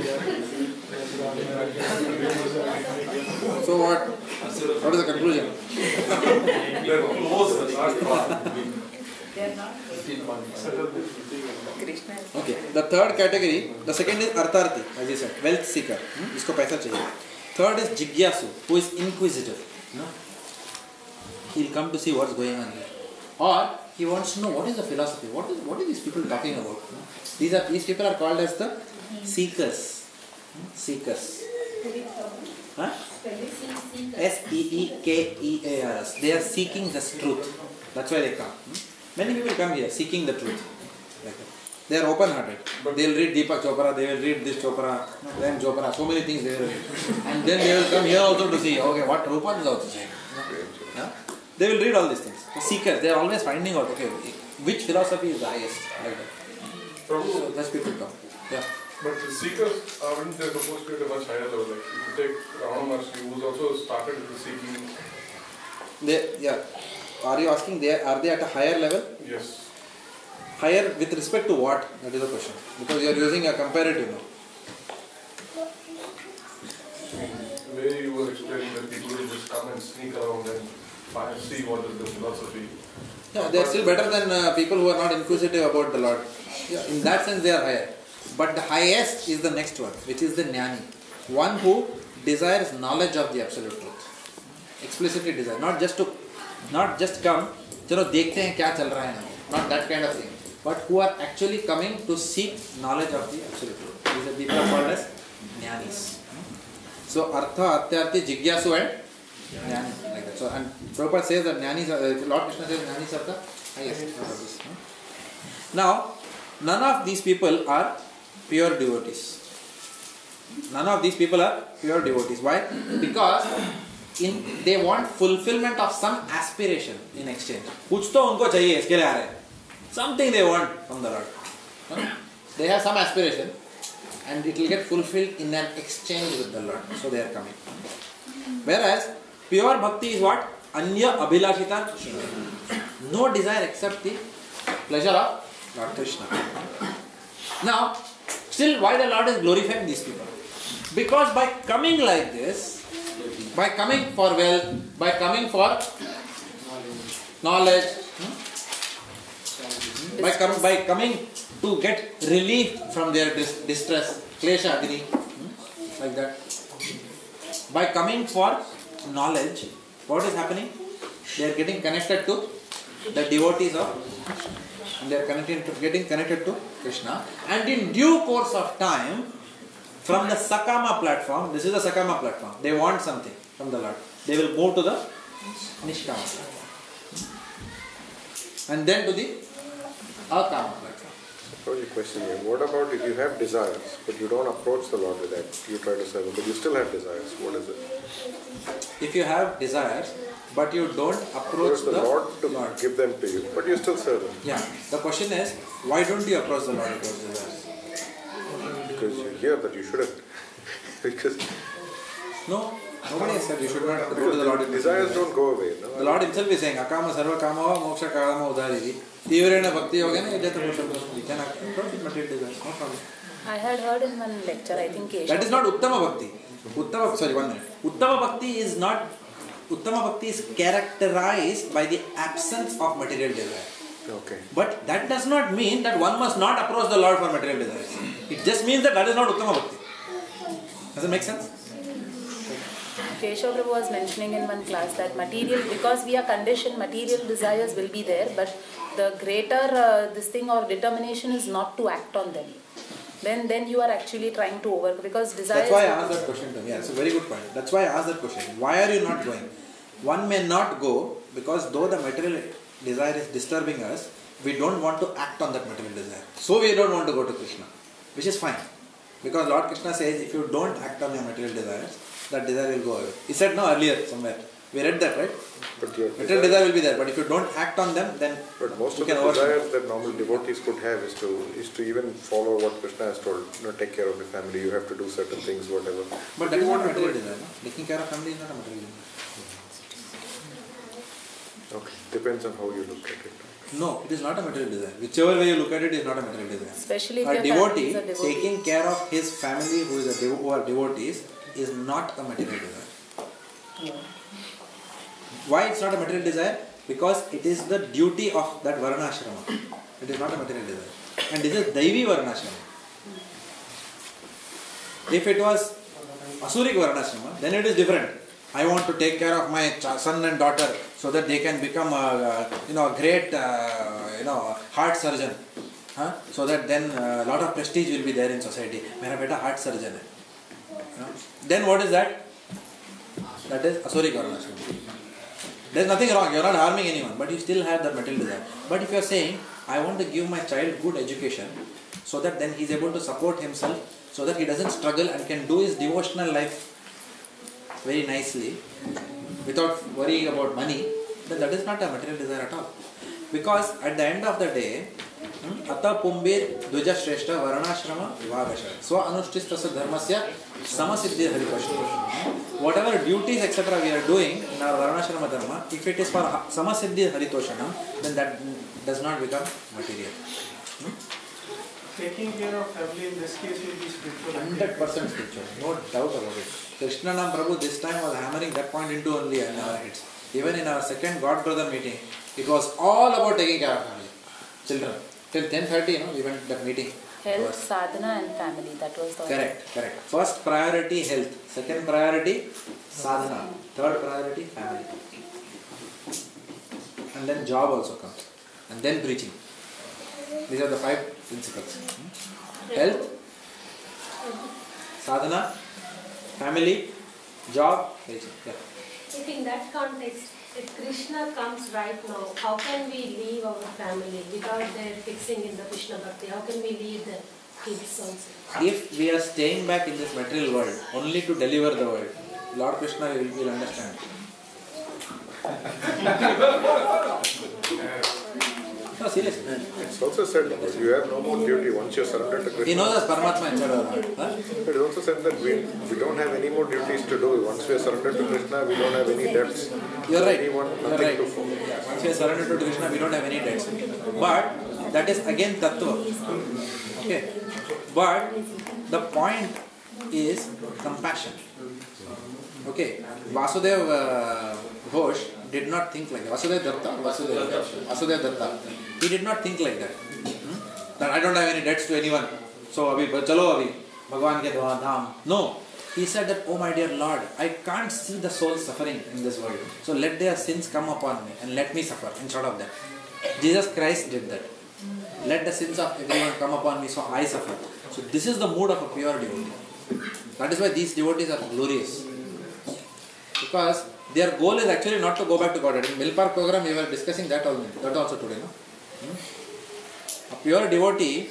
So what? What is the conclusion? They're close, not far. They are not. Krishna. Okay. The third category, the second is Artharthi, as you said, wealth seeker. Hmm? Isko paisa chahiye. Third is Jigyasu, who is inquisitive. No? He'll come to see what's going on here. Or he wants to know what is the philosophy, what is what are these people talking about. No? These are these people are called as the seekers. Hmm? Seekers. Huh? S E E K E A R S. They are seeking the truth. That's why they come. Hmm? Many people come here seeking the truth. Like that. They are open-hearted. They will read Deepak Chopra, they will read this Chopra, then Chopra, so many things they will read. And then they will come here also to see, okay, what Rupa is also saying. Yeah? They will read all these things. The seekers, they are always finding out, okay, which philosophy is the highest. Like that. So that's people come. Yeah. But the seekers, aren't they supposed to be at a much higher level? Like if you take Ramana Maharshi, who's also started with the seeking. They, yeah. Are you asking, they, are they at a higher level? Yes. Higher with respect to what? That is the question. Because you are using a comparative now. The way you were explaining that people will just come and sneak around and find, see what is the philosophy. Yeah, they are still better than uh, people who are not inquisitive about the Lord. Yeah, in that sense they are higher. But the highest is the next one, which is the Jnani. One who desires knowledge of the absolute truth. Explicitly desire. Not just to, not just come, chalo dekhte hain kya chal raha hai now. Not that kind of thing. But who are actually coming to seek knowledge of the absolute truth. These are people are called as Jnanis. So Artha, Atyarthi, Jigyasu and Jnani. Like that. So and Prabhupada says that Jnanis, uh, Lord Krishna says Jnanis are the highest. Now, none of these people are pure devotees. None of these people are pure devotees. Why? Because in they want fulfillment of some aspiration in exchange. कुछ तो उनको चाहिए इसके लिए आ रहे हैं. Something they want from the Lord. Huh? They have some aspiration and it will get fulfilled in an exchange with the Lord. So they are coming. Whereas pure bhakti is what? Anya abhilashita. No desire except the pleasure of Lord Krishna. Now, still why the Lord is glorifying these people? Because by coming like this, by coming for wealth, by coming for knowledge, hmm? by, com- by coming to get relief from their dis- distress, klesha agni, hmm? like that. By coming for knowledge, what is happening? They are getting connected to the devotees of, and they are connected to, getting connected to Krishna. And in due course of time, from the Sakama platform, this is the Sakama platform, they want something from the Lord. They will move to the Nishkama platform. And then to the Akama platform. Suppose you question here, what about if you have desires, but you don't approach the Lord with that? You try to serve him, but you still have desires. What is it? If you have desires, but you don't approach the, the Lord to Lord. give them to you, but you still serve him. Yeah. The question is, why don't you approach the Lord with those desires? Because you hear that you shouldn't. Because no, nobody has said you should not go because to the Lord. the desires don't go away. No? The Lord himself is saying, Akama sarva kama moksha karama udhariti. Tivrena bhakti yogena yajata purusham. You can approach with material desires, no problem. I had heard in one lecture, I think Keshav. That is not Uttama Bhakti. Uttama, sorry, one minute. Uttama Bhakti is not, Uttama Bhakti is characterized by the absence of material desire. Okay. But that does not mean that one must not approach the Lord for material desires. It just means that that is not Uttama Bhakti. Does it make sense? Keshav Prabhu was mentioning in one class that material, because we are conditioned, material desires will be there, but the greater uh, this thing or determination is not to act on them. Then then you are actually trying to overcome, because desires... That's why I asked that question to me. Yeah, it's a very good point. That's why I asked that question. Why are you not going? One may not go because though the material desire is disturbing us, we don't want to act on that material desire. So we don't want to go to Krishna, which is fine. Because Lord Krishna says, if you don't act on your material desires, that desire will go away. He said no earlier somewhere. We read that, right? But your material desire will be there, but if you don't act on them, then but most you of the can desires overcome. that normal devotees could have is to is to even follow what Krishna has told. You know, take care of the family. You have to do certain things, whatever. But that is not a material desire. No? Taking care of family is not a material desire. Okay, depends on how you look at it. No, it is not a material desire. Whichever way you look at it, it is not a material desire. Especially if a your devotee, family is a devotee taking care of his family who is a devo- who are devotees is not a material desire. Why it's not a material desire? Because it is the duty of that varnashrama. It is not a material desire. And this is Daivi varnashrama. If it was Asuric varnashrama, then it is different. I want to take care of my son and daughter so that they can become a, you know, a great uh, you know, heart surgeon. Huh? So that then a lot of prestige will be there in society. Mera beta heart surgeon hai. You know? Then what is that? That is Asuric varnashrama. There is nothing wrong. You are not harming anyone, but you still have that material desire. But if you are saying, I want to give my child good education so that then he is able to support himself, so that he doesn't struggle and can do his devotional life very nicely without worrying about money, then that is not a material desire at all. Because at the end of the day, Ata Pumbir Dvija Shrestha Varnashrama Vivagasha Swa Anushtistasya Dharmasya Samasiddhi Haritoshana. Whatever duties et cetera we are doing in our Varnashrama Dharma, if it is for Samasiddhi Haritoshana, then that does not become material. Hmm? Taking care of family in this case will be spiritual. one hundred percent spiritual, no doubt about it. Krishna Nam Prabhu this time was hammering that point into only in our heads. Even in our second God Brother meeting, it was all about taking care of family, children. Till ten thirty, you know, we went to that meeting. Health, sadhana and family, that was the... Correct, correct. First priority health, second priority sadhana, third priority family. And then job also comes. And then preaching. These are the five principles. Health, sadhana, family, job, preaching. Yeah. If in that context, if Krishna comes right now, how can we leave our family without their fixing in the Krishna Bhakti? How can we leave the kids also? If we are staying back in this material world only to deliver the world, Lord Krishna will, will understand. No, seriously. It's also said that you have no more duty once you surrender to Krishna. He knows us Paramatma inside our heart. Huh? It is also said that we, we don't have any more duties to do. Once we are surrendered to Krishna, we don't have any debts. You are right. Anyone, You are right. Once we are surrendered to Krishna, we don't have any debts. But that is again tattva. Okay. But the point is compassion. Okay. Vasudev uh, Ghosh did not think like that. Vasudev Datta, Vasudev, Vasudev Datta. He did not think like that. Hmm? That I don't have any debts to anyone. So, abhi, chalo abhi, Bhagwan ke dham. No. He said that, oh my dear Lord, I can't see the soul suffering in this world. So let their sins come upon me and let me suffer instead of that. Jesus Christ did that. Let the sins of everyone come upon me so I suffer. So this is the mood of a pure devotee. That is why these devotees are glorious. Because their goal is actually not to go back to Godhead. In Milpark program we were discussing that also, that also today. No? Hmm? A pure devotee,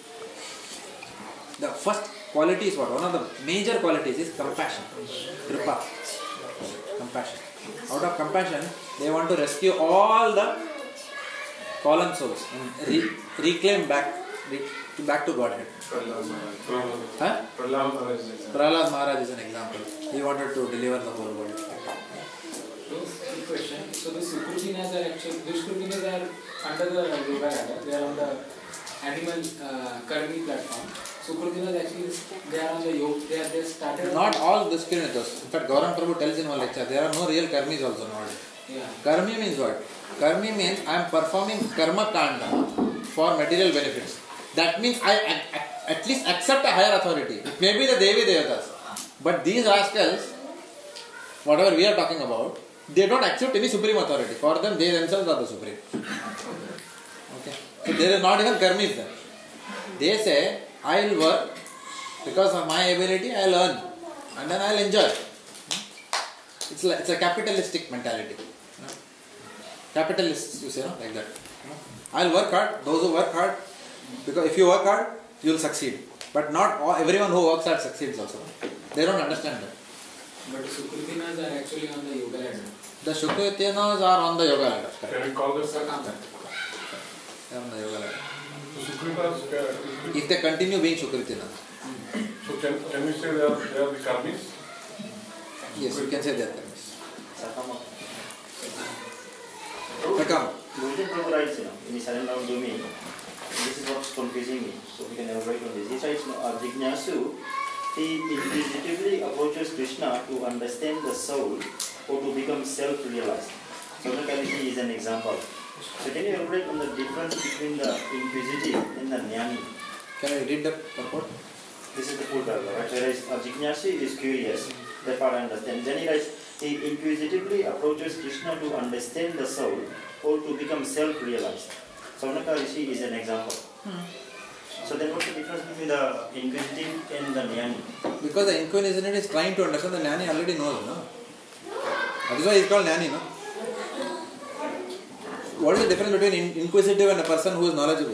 the first quality is what? One of the major qualities is compassion. Kripa. Compassion. Out of compassion, they want to rescue all the fallen souls and re- reclaim back re- back to Godhead. Huh? Prahlad Maharaj is an example. He wanted to deliver the whole world. Good question. So the Sukrudinas are actually, the Sukrudinas are under the Yoga Radha. They are on the animal uh, Karmi platform. Sukrudinas actually, they are on the yoga, they are just started. Not all Duskirinitas. In fact, Gauranga Prabhu tells in one lecture, there are no real Karmis also nowadays. Yeah. Karmi means what? Karmi means I am performing Karma Kanda for material benefits. That means I at, at least accept a higher authority. It may be the Devi Devatas. But these rascals, whatever we are talking about, they don't accept any supreme authority. For them, they themselves are the supreme. Okay. So there is not even Karmis there. They say, I will work because of my ability, I will earn and then I will enjoy. It's like, it's a capitalistic mentality. Capitalists, you say, no? Like that. I will work hard. Those who work hard, because if you work hard, you will succeed. But not all, everyone who works hard succeeds also. They don't understand that. But Sukrudinas are actually on the yoga ladder. The Sukrudinas are on the yoga ladder. Can we call this a They are on the yoga ladder. So Sukritas, uh, If they continue being Sukridinas. so can, can we say they are, they are the Karmis? Yes, you can say they are Karmis. Sakam. Guruji Prabhu writes, you know, in his Surrender to Me, this is what's confusing me, so we can elaborate on this. He writes, you know, a Jignasu, he intuitively approaches Krishna to understand the soul or to become self-realized. Saunakarishi is an example. So can you elaborate on the difference between the inquisitive and the jnani? Can I read the purport? This is the full paragraph, right? Whereas a Jignasu is curious, that part I understand. Then he writes, he inquisitively approaches Krishna to understand the soul or to become self-realized. Saunakarishi is an example. Hmm. So then what's the difference between the inquisitive and the jnani? Because the inquisitive is trying to understand, the jnani already knows, no? That is why he is called jnani, no? What is the difference between in inquisitive and a person who is knowledgeable?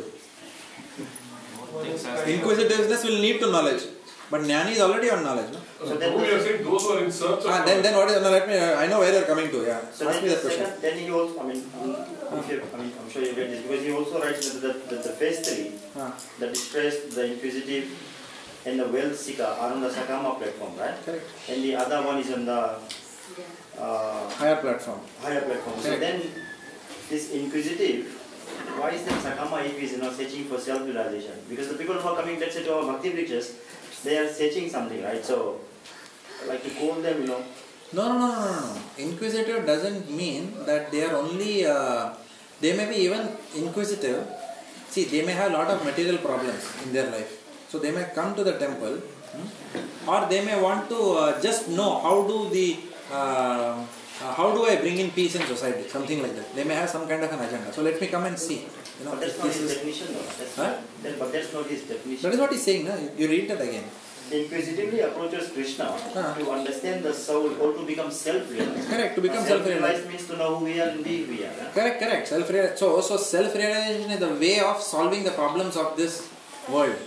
Inquisitiveness will lead to knowledge, but jnani is already on knowledge, no? So then we are saying those who are in search of ah, then, then what is, no, let me, uh, I know where you are coming to, yeah. So Ask then, me that the question. second, then he also, I mean, um, if you, I mean, I'm sure you get this, because he also writes that the, that the phase three, Ah. the distressed, the inquisitive, and the wealth seeker are on the Sakama platform, right? Correct. And the other one is on the uh, Higher platform. higher platform. So Correct. then, this inquisitive, why is that Sakama if is, you know, searching for self-realization? Because the people who are coming, let's say, to our Bhakti Vrikshes, they are searching something, right? So, like to call them, you know. No, no, no, no, no, no. Inquisitive doesn't mean that they are only, uh, they may be even inquisitive. See, they may have a lot of material problems in their life. So they may come to the temple, hmm, or they may want to uh, just know how do the, uh, uh, how do I bring in peace in society, something like that. They may have some kind of an agenda. So let me come and see. You know, But that's if not this his is, definition, though. That's Huh? not, then, but that's not his definition. that is what he is saying. No? You, you read that again. Inquisitively approaches Krishna Ah. to understand the soul or to become self-realized. Correct, to become Uh, self-realized. Self-realized means to know who we are and be who we are. Huh? Correct, correct. Self-realization. So, so self-realization is the way of solving the problems of this world.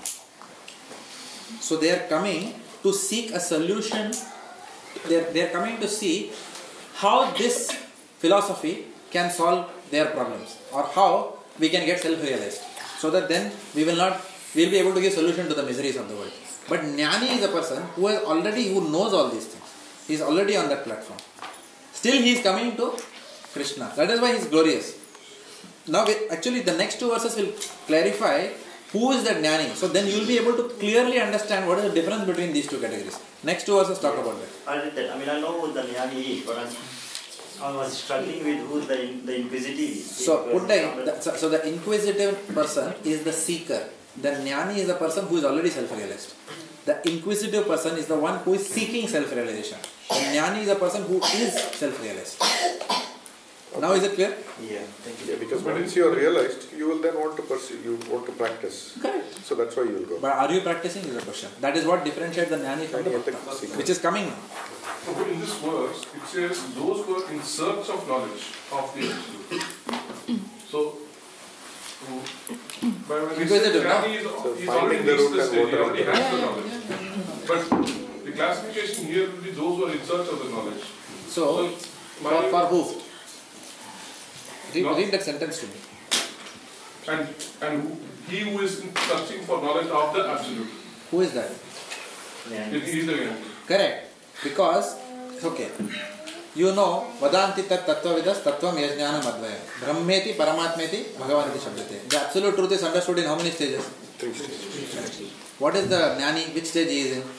So they are coming to seek a solution. They are, they are coming to see how this philosophy can solve their problems, or how we can get self-realized. So that then we will not, we will be able to give solution to the miseries of the world. But jnani is a person who has already, who knows all these things. He is already on that platform. Still he is coming to Krishna. That is why he is glorious. Now we, actually the next two verses will clarify who is that jnani. So then you will be able to clearly understand what is the difference between these two categories. Next two verses talk about that. I read that. I mean, I know who the jnani is, but I'm, I was struggling with who the, the inquisitive is. So Because put the, the so, so the inquisitive person is the seeker. The jnani is the person who is already self-realized. The inquisitive person is the one who is seeking self-realization. The jnani is the person who is self-realized. Now is it clear? Yeah, thank you. Yeah, because once you are realized, you will then want to pursue, you want to practice. Correct. So that's why you will go. But are you practicing is the question. That is what differentiates the jnani from the bhakta, which is coming now. So in this verse, it says those who are in search of knowledge of the absolute. So, by when he says Inquisitive, no? jnani is, So he's finding already the reached root the and stage, he whatever already the- has the knowledge. But the classification here will be those who are in search of the knowledge. So, my- for, for who? Read, No. read that sentence to me. And, and who- he who is searching for knowledge of the absolute. Who is that? He is the jnani. Correct. Because, okay. You know, Vadanti tat tattvavidas tattvam yajnanam advayam. Brahmeti paramatmeti bhagavaniti shabdate. The absolute truth is understood in how many stages? Three stages. What is the jnani? Which stage he is in?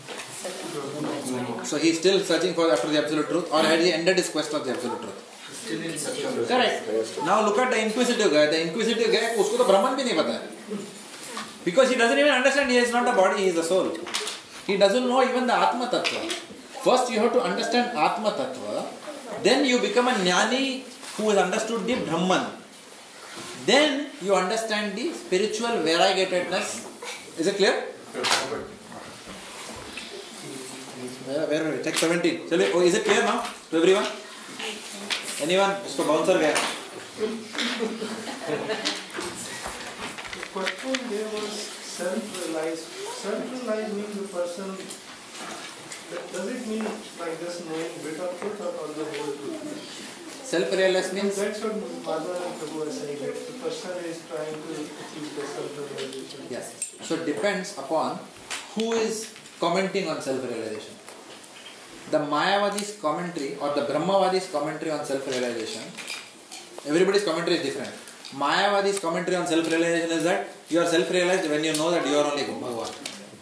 So he is still searching for after the absolute truth, or has he ended his quest of the absolute truth? Still in search of Correct. Now look at the inquisitive guy. The inquisitive guy, usko to Brahman bhi nahi pata hai. Because he doesn't even understand he is not a body, he is a soul. He doesn't know even the Atma Tattva. First you have to understand Atma Tattva. Then you become a jnani who has understood the Brahman. Then you understand the spiritual variegatedness. Is it clear? Where, where are we? Text seventeen. Shall we, oh, is it clear now to everyone? Anyone? Isko bouncer gaya. The question there was self-realized. Self-realized means the person, does it mean like just knowing bit of truth or, or the whole truth? Self-realized means? That's what Madhava and Prabhu are saying, that the person is trying to achieve the self-realization. Yes. So it depends upon who is commenting on self-realization. The Mayavadi's commentary or the Brahmavadi's commentary on self-realization Everybody's commentary is different. Mayavadi's commentary on self-realization is that you are self-realized when you know that you are only Bhagavan.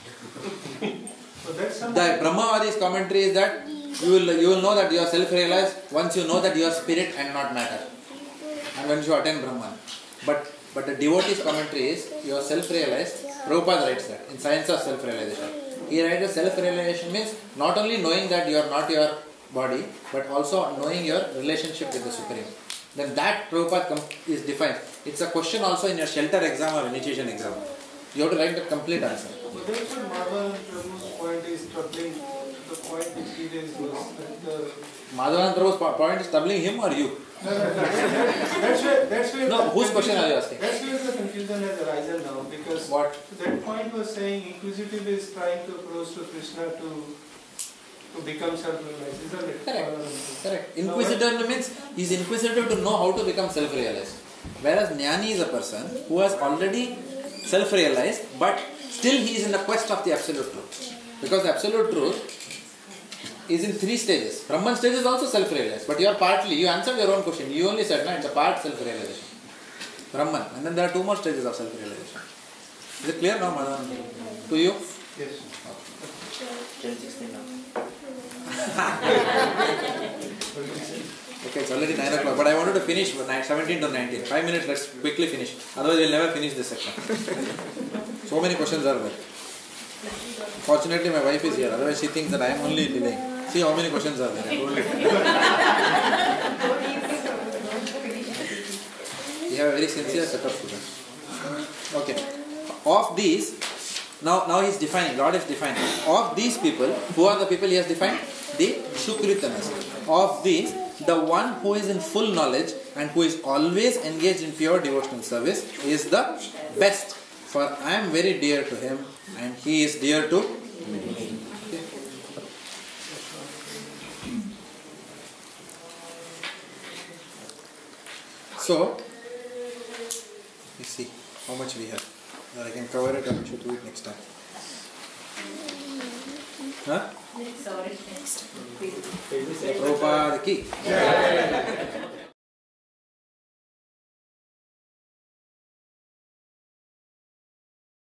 So that's The Brahmavadi's commentary is that you will you will know that you are self-realized once you know that you are spirit and not matter, and once you attain Brahman. But but the devotee's commentary is you are self-realized. Prabhupada writes that in Science of Self-Realization. He writes that self-realization means not only knowing that you are not your body, but also knowing your relationship with the Supreme. Then that Prabhupada is defined. It's a question also in your shelter exam or initiation exam. You have to write the complete answer. So that's what Madhavan Prabhu's point is troubling. The point which he raised was that the... Madhavan Prabhu's point is troubling him or you? No, no, no, that's where, that's where No, whose question are you asking? That's where the confusion has arisen now, because what? That point was saying inquisitive is trying to approach to Krishna to to become self-realized, isn't it? Correct. Uh, Correct. Inquisitive means he is inquisitive to know how to become self-realized. Whereas Jnani is a person who has already self-realized, but still he is in the quest of the absolute truth. Because the absolute truth is in three stages. Brahman stage is also self-realized, but you are partly, you answered your own question. You only said, no, it's a part self-realization. Brahman. And then there are two more stages of self-realization. Is it clear now, Madhavan? To you? Yes. Okay, it's already nine o'clock, but I wanted to finish seventeen to nineteen. Five minutes, let's quickly finish. Otherwise, we'll never finish this section. So many questions are there. Fortunately, my wife is here, otherwise she thinks that I am only delaying. See how many questions are there. I told you. We have a very sincere set of students. Okay. Of these, now now he is defining, Lord is defining. Of these people, who are the people he has defined? The Sukritanas. Of these, the one who is in full knowledge and who is always engaged in pure devotional service is the best. For I am very dear to him and he is dear to me. Okay. So, let's see how much we have. I can cover it and we should do it next time. Huh? Sorry, next. Prabhupada ki.